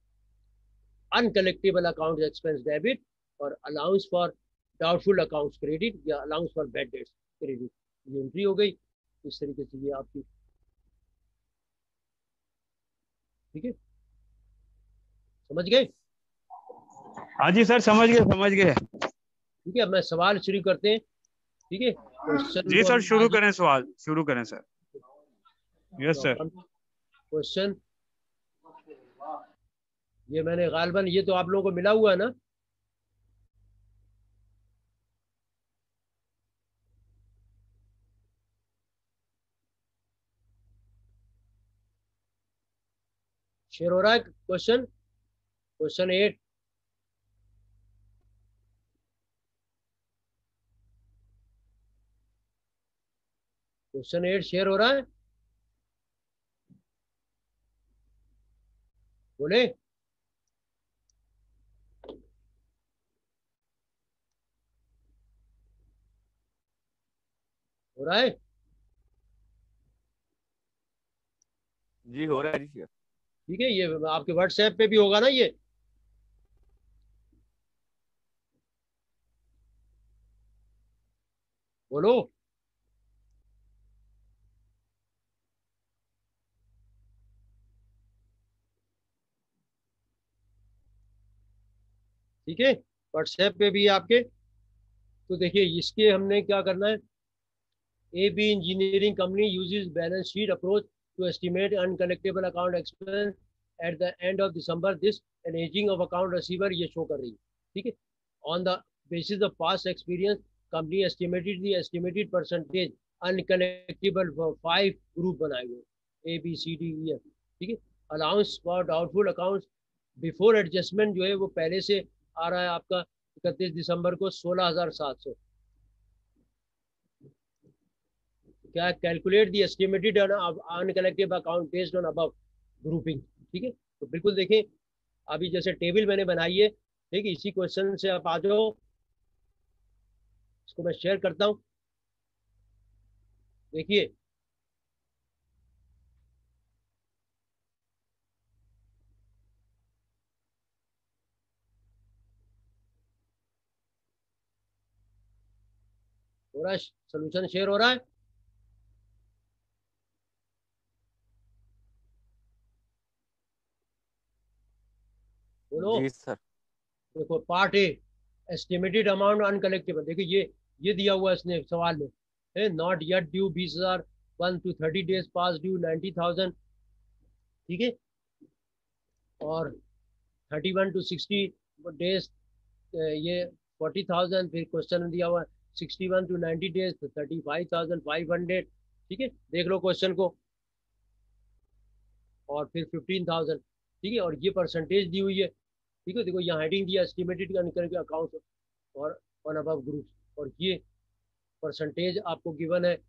अनकलेक्टेबल अकाउंट एक्सपेंस डेबिट और allowance for doubtful accounts credit या allowance for bad debts credit. ये एंट्री हो गई, इस तरीके से ये आपकी, ठीक है, समझ गए? हाँ जी सर, समझ गए समझ गए। ठीक है, अब मैं सवाल शुरू करते हैं, ठीक है। जी सर, शुरू करें, सवाल शुरू करें सर। Yes sir. क्वेश्चन ये मैंने गालबन, ये तो आप लोगों को मिला हुआ है ना, शेयर हो रहा है question, question eight. Question eight share हो रहा है, बोले। हो रहा है? जी हो रहा है जी। ठीक है, ये आपके व्हाट्सएप पे भी होगा ना ये, बोलो। ठीक है, व्हाट्सएप पे भी आपके। तो देखिए इसके हमने क्या करना है, A B engineering company uses balance sheet approach to estimate uncollectible account expense at the end of December this and aging of account receiver, ये शो कर रही है, ठीक है। On the basis of past experience company estimated the estimated percentage uncollectible for five group बनाए हुए, A B C D E F, ठीक है। Allowance for doubtful accounts before adjustment जो है वो पहले से आ रहा है आपका इकतीस दिसंबर को सोलह हजार सात सौ। क्या, calculate the estimated uncollected account based on above grouping, ठीक है। तो बिल्कुल देखें, अभी जैसे टेबल मैंने बनाई है, ठीक है, इसी क्वेश्चन से आप आ जाओ, इसको मैं शेयर करता हूं, देखिए। हो रहा है, सोल्यूशन शेयर हो रहा है। बोलो। जी सर। देखो part A, estimated amount uncollectible. देखो ये ये दिया हुआ है इसने सवाल में, है नॉट येट ड्यू बीस हजार, one to thirty days past due ninety thousand, ठीक है, और thirty one to sixty days ये फोर्टी थाउजेंड, फिर क्वेश्चन में दिया हुआ है sixty one to ninety days तो thirty five thousand five hundred, ठीक है, देख लो क्वेश्चन को, और फिर फिफ्टीन थाउजेंड, ठीक है, और ये परसेंटेज दी हुई है, ठीक है, देखो यहाँ हेडिंग दिया एस्टिमेटेड अकाउंट और वन अबव ग्रुप, और ये परसेंटेज आपको गिवन है,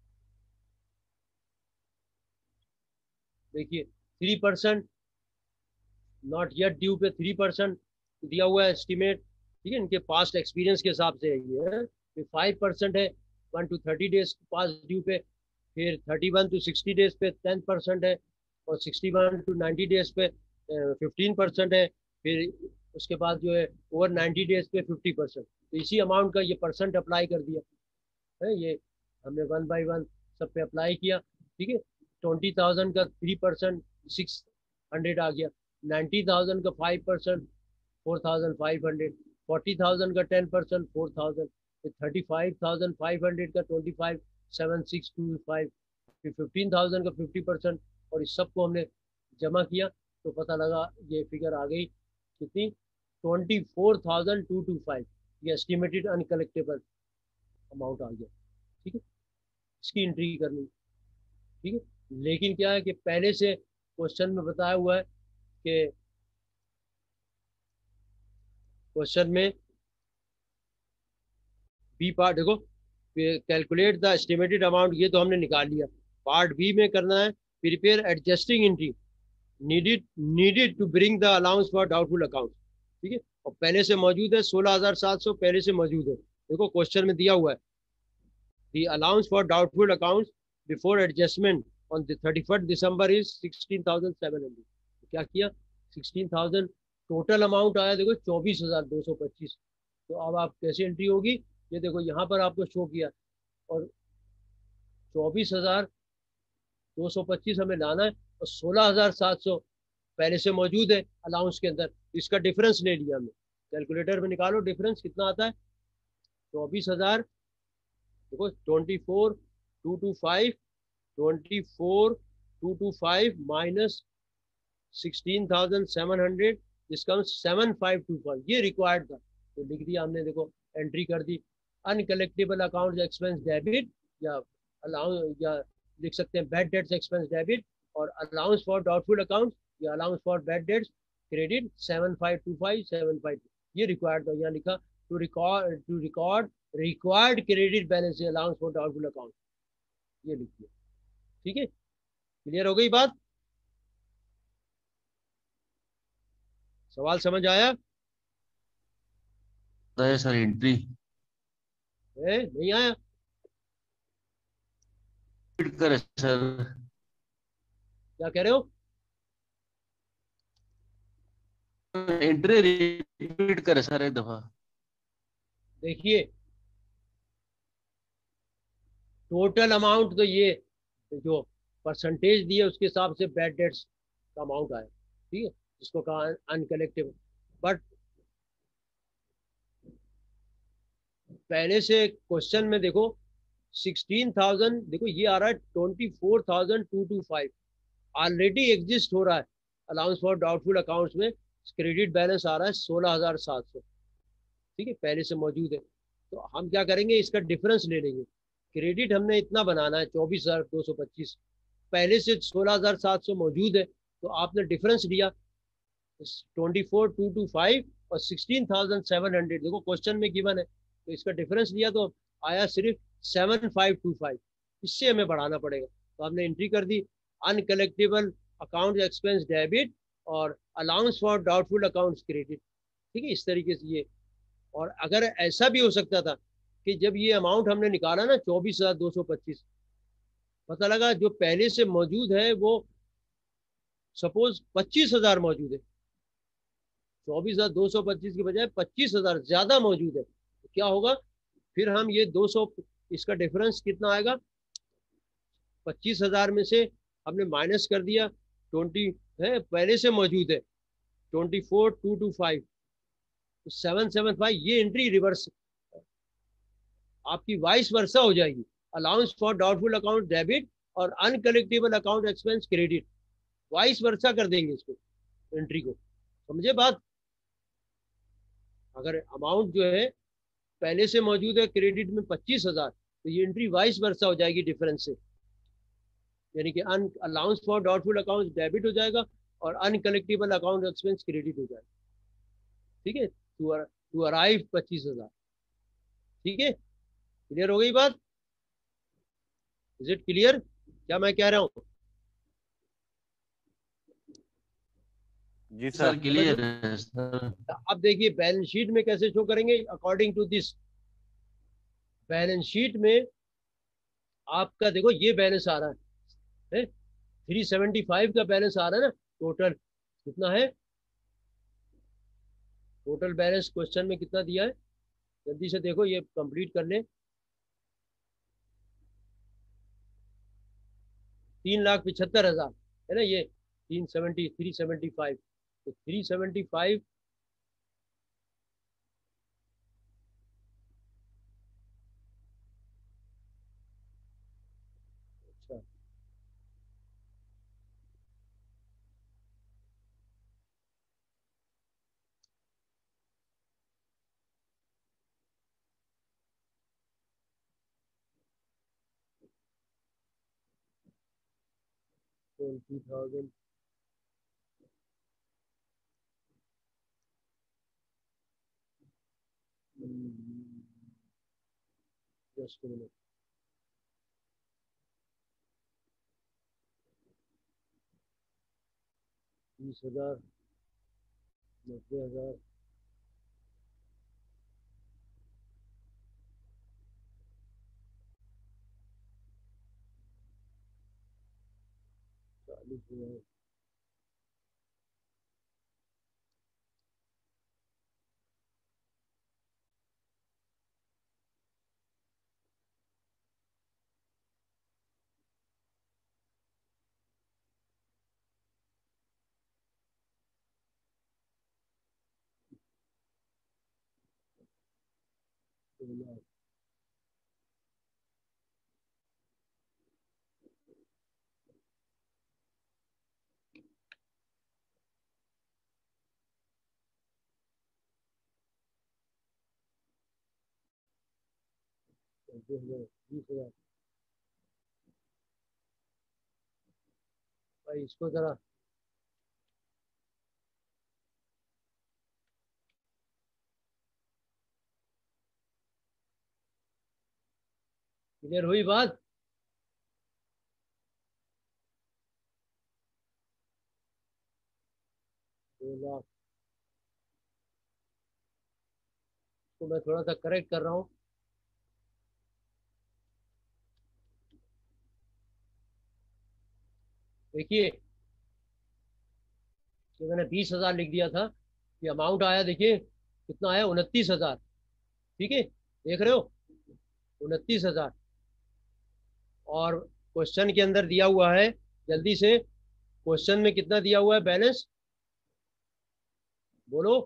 देखिए three percent not yet due पे थ्री परसेंट दिया हुआ है एस्टिमेट, ठीक है, इनके पास्ट एक्सपीरियंस के हिसाब से है ये, फिर फाइव परसेंट है one to thirty days past due पे, फिर thirty one to sixty days पे टेन परसेंट है, और sixty one to ninety days पे फिफ्टीन परसेंट है, फिर उसके बाद जो है ओवर नाइन्टी डेज पे फिफ्टी परसेंट, तो इसी अमाउंट का ये परसेंट अप्लाई कर दिया है, ये हमने वन बाई वन सब पे अप्लाई किया, ठीक है, ट्वेंटी थाउजेंड का थ्री परसेंट सिक्स हंड्रेड आ गया, नाइन्टी थाउजेंड का five percent four thousand five hundred, forty thousand का टेन परसेंट फोर थाउजेंड, फिर thirty five thousand five hundred का twenty five seven six two five, फिर fifteen thousand का fifty percent, और इस सब को हमने जमा किया तो पता लगा ये फिगर आ गई कितनी, twenty four thousand two two five, ये एस्टिमेटेड अनकलेक्टेबल अमाउंट आ गया, ठीक है, इसकी एंट्री करनी, ठीक है, लेकिन क्या है कि पहले से क्वेश्चन में बताया हुआ है कि क्वेश्चन में बी पार्ट देखो, कैलकुलेट द एस्टिमेटेड अमाउंट, ये तो हमने निकाल लिया, पार्ट बी में करना है prepare adjusting entry needed needed to bring the allowance for doubtful account, ठीक है, और पहले से मौजूद है सोलह हजार सात सौ पहले से मौजूद है, देखो क्वेश्चन में दिया हुआ है the allowance for doubtful accounts before adjustment on the thirty first December is sixteen thousand seven hundred, क्या किया सिक्सटीन थाउजेंड, टोटल अमाउंट आया देखो चौबीस हजार दो सौ पच्चीस, तो अब आप कैसे एंट्री होगी, ये देखो यहाँ पर आपको शो किया, और चौबीस हजार दो सौ पच्चीस हमें लाना है, और सोलह हजार सात सौ पहले से मौजूद है अलाउंस के अंदर, इसका डिफरेंस ले लिया हमने, कैलकुलेटर में निकालो डिफरेंस कितना आता है, चौबीस हजार देखो twenty four two two five twenty four two two five minus sixteen thousand seven hundred, जिसका सेवन फाइव टू फाइव, ये रिक्वायर्ड था तो लिख दिया हमने, देखो एंट्री कर दी, अनकलेक्टेबल अकाउंट एक्सपेंस डेबिट, या अलाउ या लिख सकते हैं बैड डेट्स एक्सपेंस डेबिट, और अलाउंस फॉर डाउटफुल अकाउंट या allowance for bad debts credit seven five two five seven five, ये रिक्वायर्ड था, यहाँ लिखा to record to record required credit balance allowance for doubtful account, ये लिखिए, ठीक है, क्लियर हो गई बात, सवाल समझ आया सर? एंट्री है नहीं आया, करे सर, क्या कह रहे हो, एंट्री रिपीट करे सर एक दफा। देखिए टोटल अमाउंट तो ये जो परसेंटेज दिए उसके हिसाब से बैड डेट्स का अमाउंट आया, ठीक है, जिसको कहा अनकलेक्टेबल, बट पहले से क्वेश्चन में देखो सिक्सटीन थाउजेंड, देखो ये आ रहा है twenty four thousand two two five, already exist हो रहा है अलाउंस फॉर डाउटफुल अकाउंट्स में, क्रेडिट बैलेंस आ रहा है सोलह हजार सात सौ, ठीक है, पहले से मौजूद है, तो हम क्या करेंगे इसका डिफरेंस ले लेंगे, क्रेडिट हमने इतना बनाना है चौबीस हजार दो सौ पच्चीस, पहले से सोलह हजार सात सौ मौजूद है, तो आपने डिफरेंस लिया twenty four two two five और सिक्सटीन थाउजेंड सेवन हंड्रेड, देखो क्वेश्चन में गिवन है, तो इसका डिफरेंस लिया तो आया सिर्फ सेवन फाइव टू फाइव, इससे हमें बढ़ाना पड़ेगा, तो हमने एंट्री कर दी अनकलेक्टेबल अकाउंट एक्सपेंस डेबिट और allowance for doubtful accounts credit, ठीक है, इस तरीके से ये, और अगर ऐसा भी हो सकता था कि जब ये अमाउंट हमने निकाला ना चौबीस हजार दो सौ पच्चीस, पता लगा जो पहले से मौजूद है वो सपोज पच्चीस हजार मौजूद है, चौबीस हजार दो सौ पच्चीस की बजाय पच्चीस हजार ज्यादा मौजूद है, तो क्या होगा, फिर हम ये दो सौ इसका डिफरेंस कितना आएगा? पच्चीस हजार में से हमने माइनस कर दिया ट्वेंटी है पहले से मौजूद है, twenty four two two five, तो सेवन सेवन फाइव, ये एंट्री रिवर्स आपकी वाइस वर्सा हो जाएगी। Allowance for doubtful account debit और uncollectible account expense credit, vice versa कर देंगे इसको, एंट्री को। समझे बात? अगर अमाउंट जो है पहले से मौजूद है क्रेडिट में पच्चीस हजार, तो ये एंट्री वाइस वर्सा हो जाएगी डिफरेंस से, यानी कि अन allowance for doubtful account debit हो जाएगा और अनकलेक्टेबल अकाउंट एक्सपेंस क्रेडिट हो जाएगा। ठीक है, टू टू अराइव पच्चीस हजार। ठीक है, क्लियर हो गई बात? इज इट क्लियर क्या मैं कह रहा हूं? जी सर सर। क्लियर है सर। अब देखिए बैलेंस शीट में कैसे शो करेंगे according to this. Balance sheet में आपका देखो ये बैलेंस आ रहा है, थ्री सेवेंटी फाइव का बैलेंस आ रहा है ना, टोटल कितना है? टोटल बैलेंस क्वेश्चन में कितना दिया है? जल्दी से देखो, ये कंप्लीट कर ले। तीन लाख पिछहत्तर हजार है ना, ये तीन सेवेंटी थ्री सेवेंटी फाइव, तो थ्री सेवेंटी फाइव अच्छा ट्वेंटी थाउजेंड जस्ट मिनट, बीस हजार, नब्बे हजार, चालीस हजार, दो लाख, नब्बे हजार, बीस हजार। भाई इसको जरा क्लियर हुई बात? दो लाख तो मैं थोड़ा सा करेक्ट कर रहा हूँ। देखिए तो मैंने बीस हजार लिख दिया था, ये अमाउंट आया देखिए कितना आया, उनतीस हजार। ठीक है, देख रहे हो, उनतीस हजार। और क्वेश्चन के अंदर दिया हुआ है, जल्दी से क्वेश्चन में कितना दिया हुआ है बैलेंस बोलो?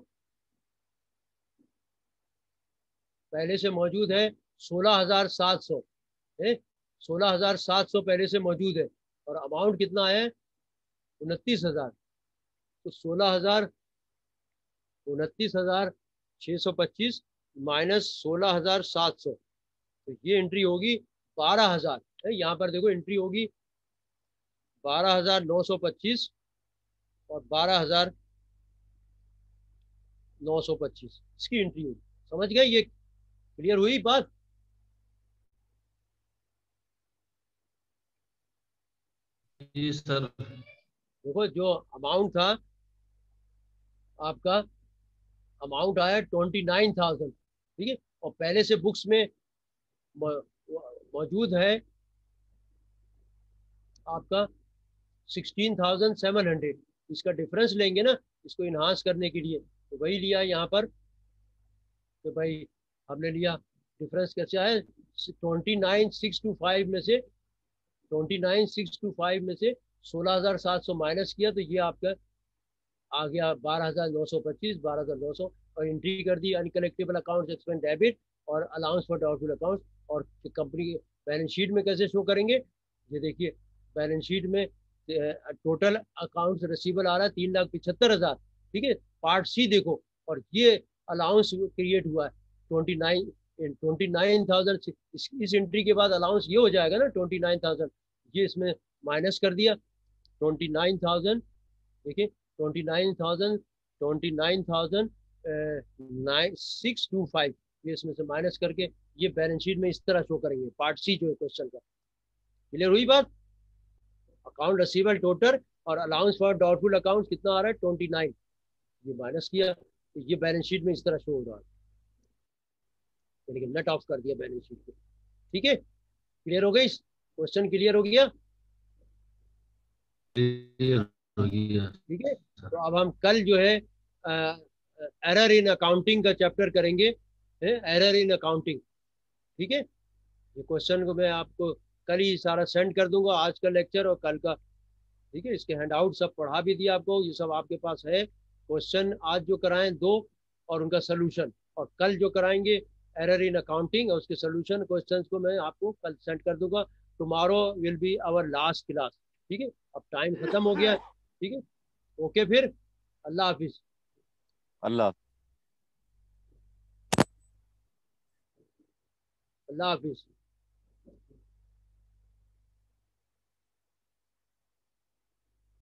पहले से मौजूद है सोलह हजार सात सौ है, सोलह हजार सात सौ पहले से मौजूद है, और अमाउंट कितना है? उनतीस हजार। तो सोलह हजार, उनतीस हजार छः सौ पच्चीस माइनस सोलह हजार सात सौ, तो ये एंट्री होगी बारह हजार है। यहाँ पर देखो एंट्री होगी बारह हजार नौ सौ पच्चीस और बारह हजार नौ सौ पच्चीस, इसकी एंट्री होगी। समझ गए? ये क्लियर हुई बात? जी सर। देखो जो अमाउंट था आपका, अमाउंट आया ट्वेंटी नाइन थाउजेंड, ठीक है, और पहले से बुक्स में मौजूद है आपका सिक्सटीन थाउजेंड सेवन हंड्रेड। इसका डिफरेंस लेंगे ना इसको इन्हांस करने के लिए, तो वही लिया यहाँ पर। तो भाई हमने लिया डिफरेंस कैसे आया, twenty nine six two five में से twenty nine six two five में से सोलह हजार सात सौ माइनस किया तो ये आपका आ गया बारह हजार नौ सौ पच्चीस बारह हजार नौ सौ और एंट्री कर दी अनकलेक्टेबल अकाउंट्स एक्सपेंस डेबिट और अलाउंस फॉर डाउटफुल अकाउंट्स। और कंपनी के बैलेंस शीट में कैसे शो करेंगे, ये देखिए बैलेंस शीट में टोटल अकाउंट्स रिसीवेबल आ रहा है तीन लाख पिछहत्तर हजार, ठीक है। पार्ट सी देखो, और ये अलाउंस क्रिएट हुआ है twenty nine twenty nine thousand. इस एंट्री के बाद अलाउंस ये हो जाएगा ना ट्वेंटी नाइन थाउजेंड, ये इसमें माइनस कर दिया ट्वेंटी नाइन थाउजेंड, देखिए twenty nine thousand twenty nine thousand nine six two five, ये इसमें से माइनस करके ये बैलेंस शीट में इस तरह शो करेंगे पार्ट सी जो है क्वेश्चन का। क्लियर हुई बात? अकाउंट रिसीवेबल टोटल और अलाउंस फॉर डाउटफुल अकाउंट्स कितना आ रहा है ट्वेंटी नाइन, ये माइनस किया तो ये बैलेंस शीट में इस तरह शो हो रहा है, लेकिन नेट ऑफ कर दिया बैलेंस शीट को। ठीक है, क्लियर हो गई? क्वेश्चन क्लियर हो गया? ठीक है, तो अब हम कल जो है एरर इन अकाउंटिंग का चैप्टर करेंगे, एरर इन अकाउंटिंग। ठीक है, ये क्वेश्चन को मैं आपको कल ही सारा सेंड कर दूंगा, आज का लेक्चर और कल का। ठीक है, इसके हैंड आउट सब पढ़ा भी दिया आपको, ये सब आपके पास है। क्वेश्चन आज जो कराएं दो और उनका सोल्यूशन, और कल जो कराएंगे एरर इन अकाउंटिंग और उसके सोल्यूशन क्वेश्चंस को मैं आपको कल सेंड कर दूंगा। Tomorrow will be our last class. ठीक है, अब टाइम खत्म हो गया। ठीक है, ओके, फिर अल्लाह हाफिज। अल्लाह अल्लाह हाफिज।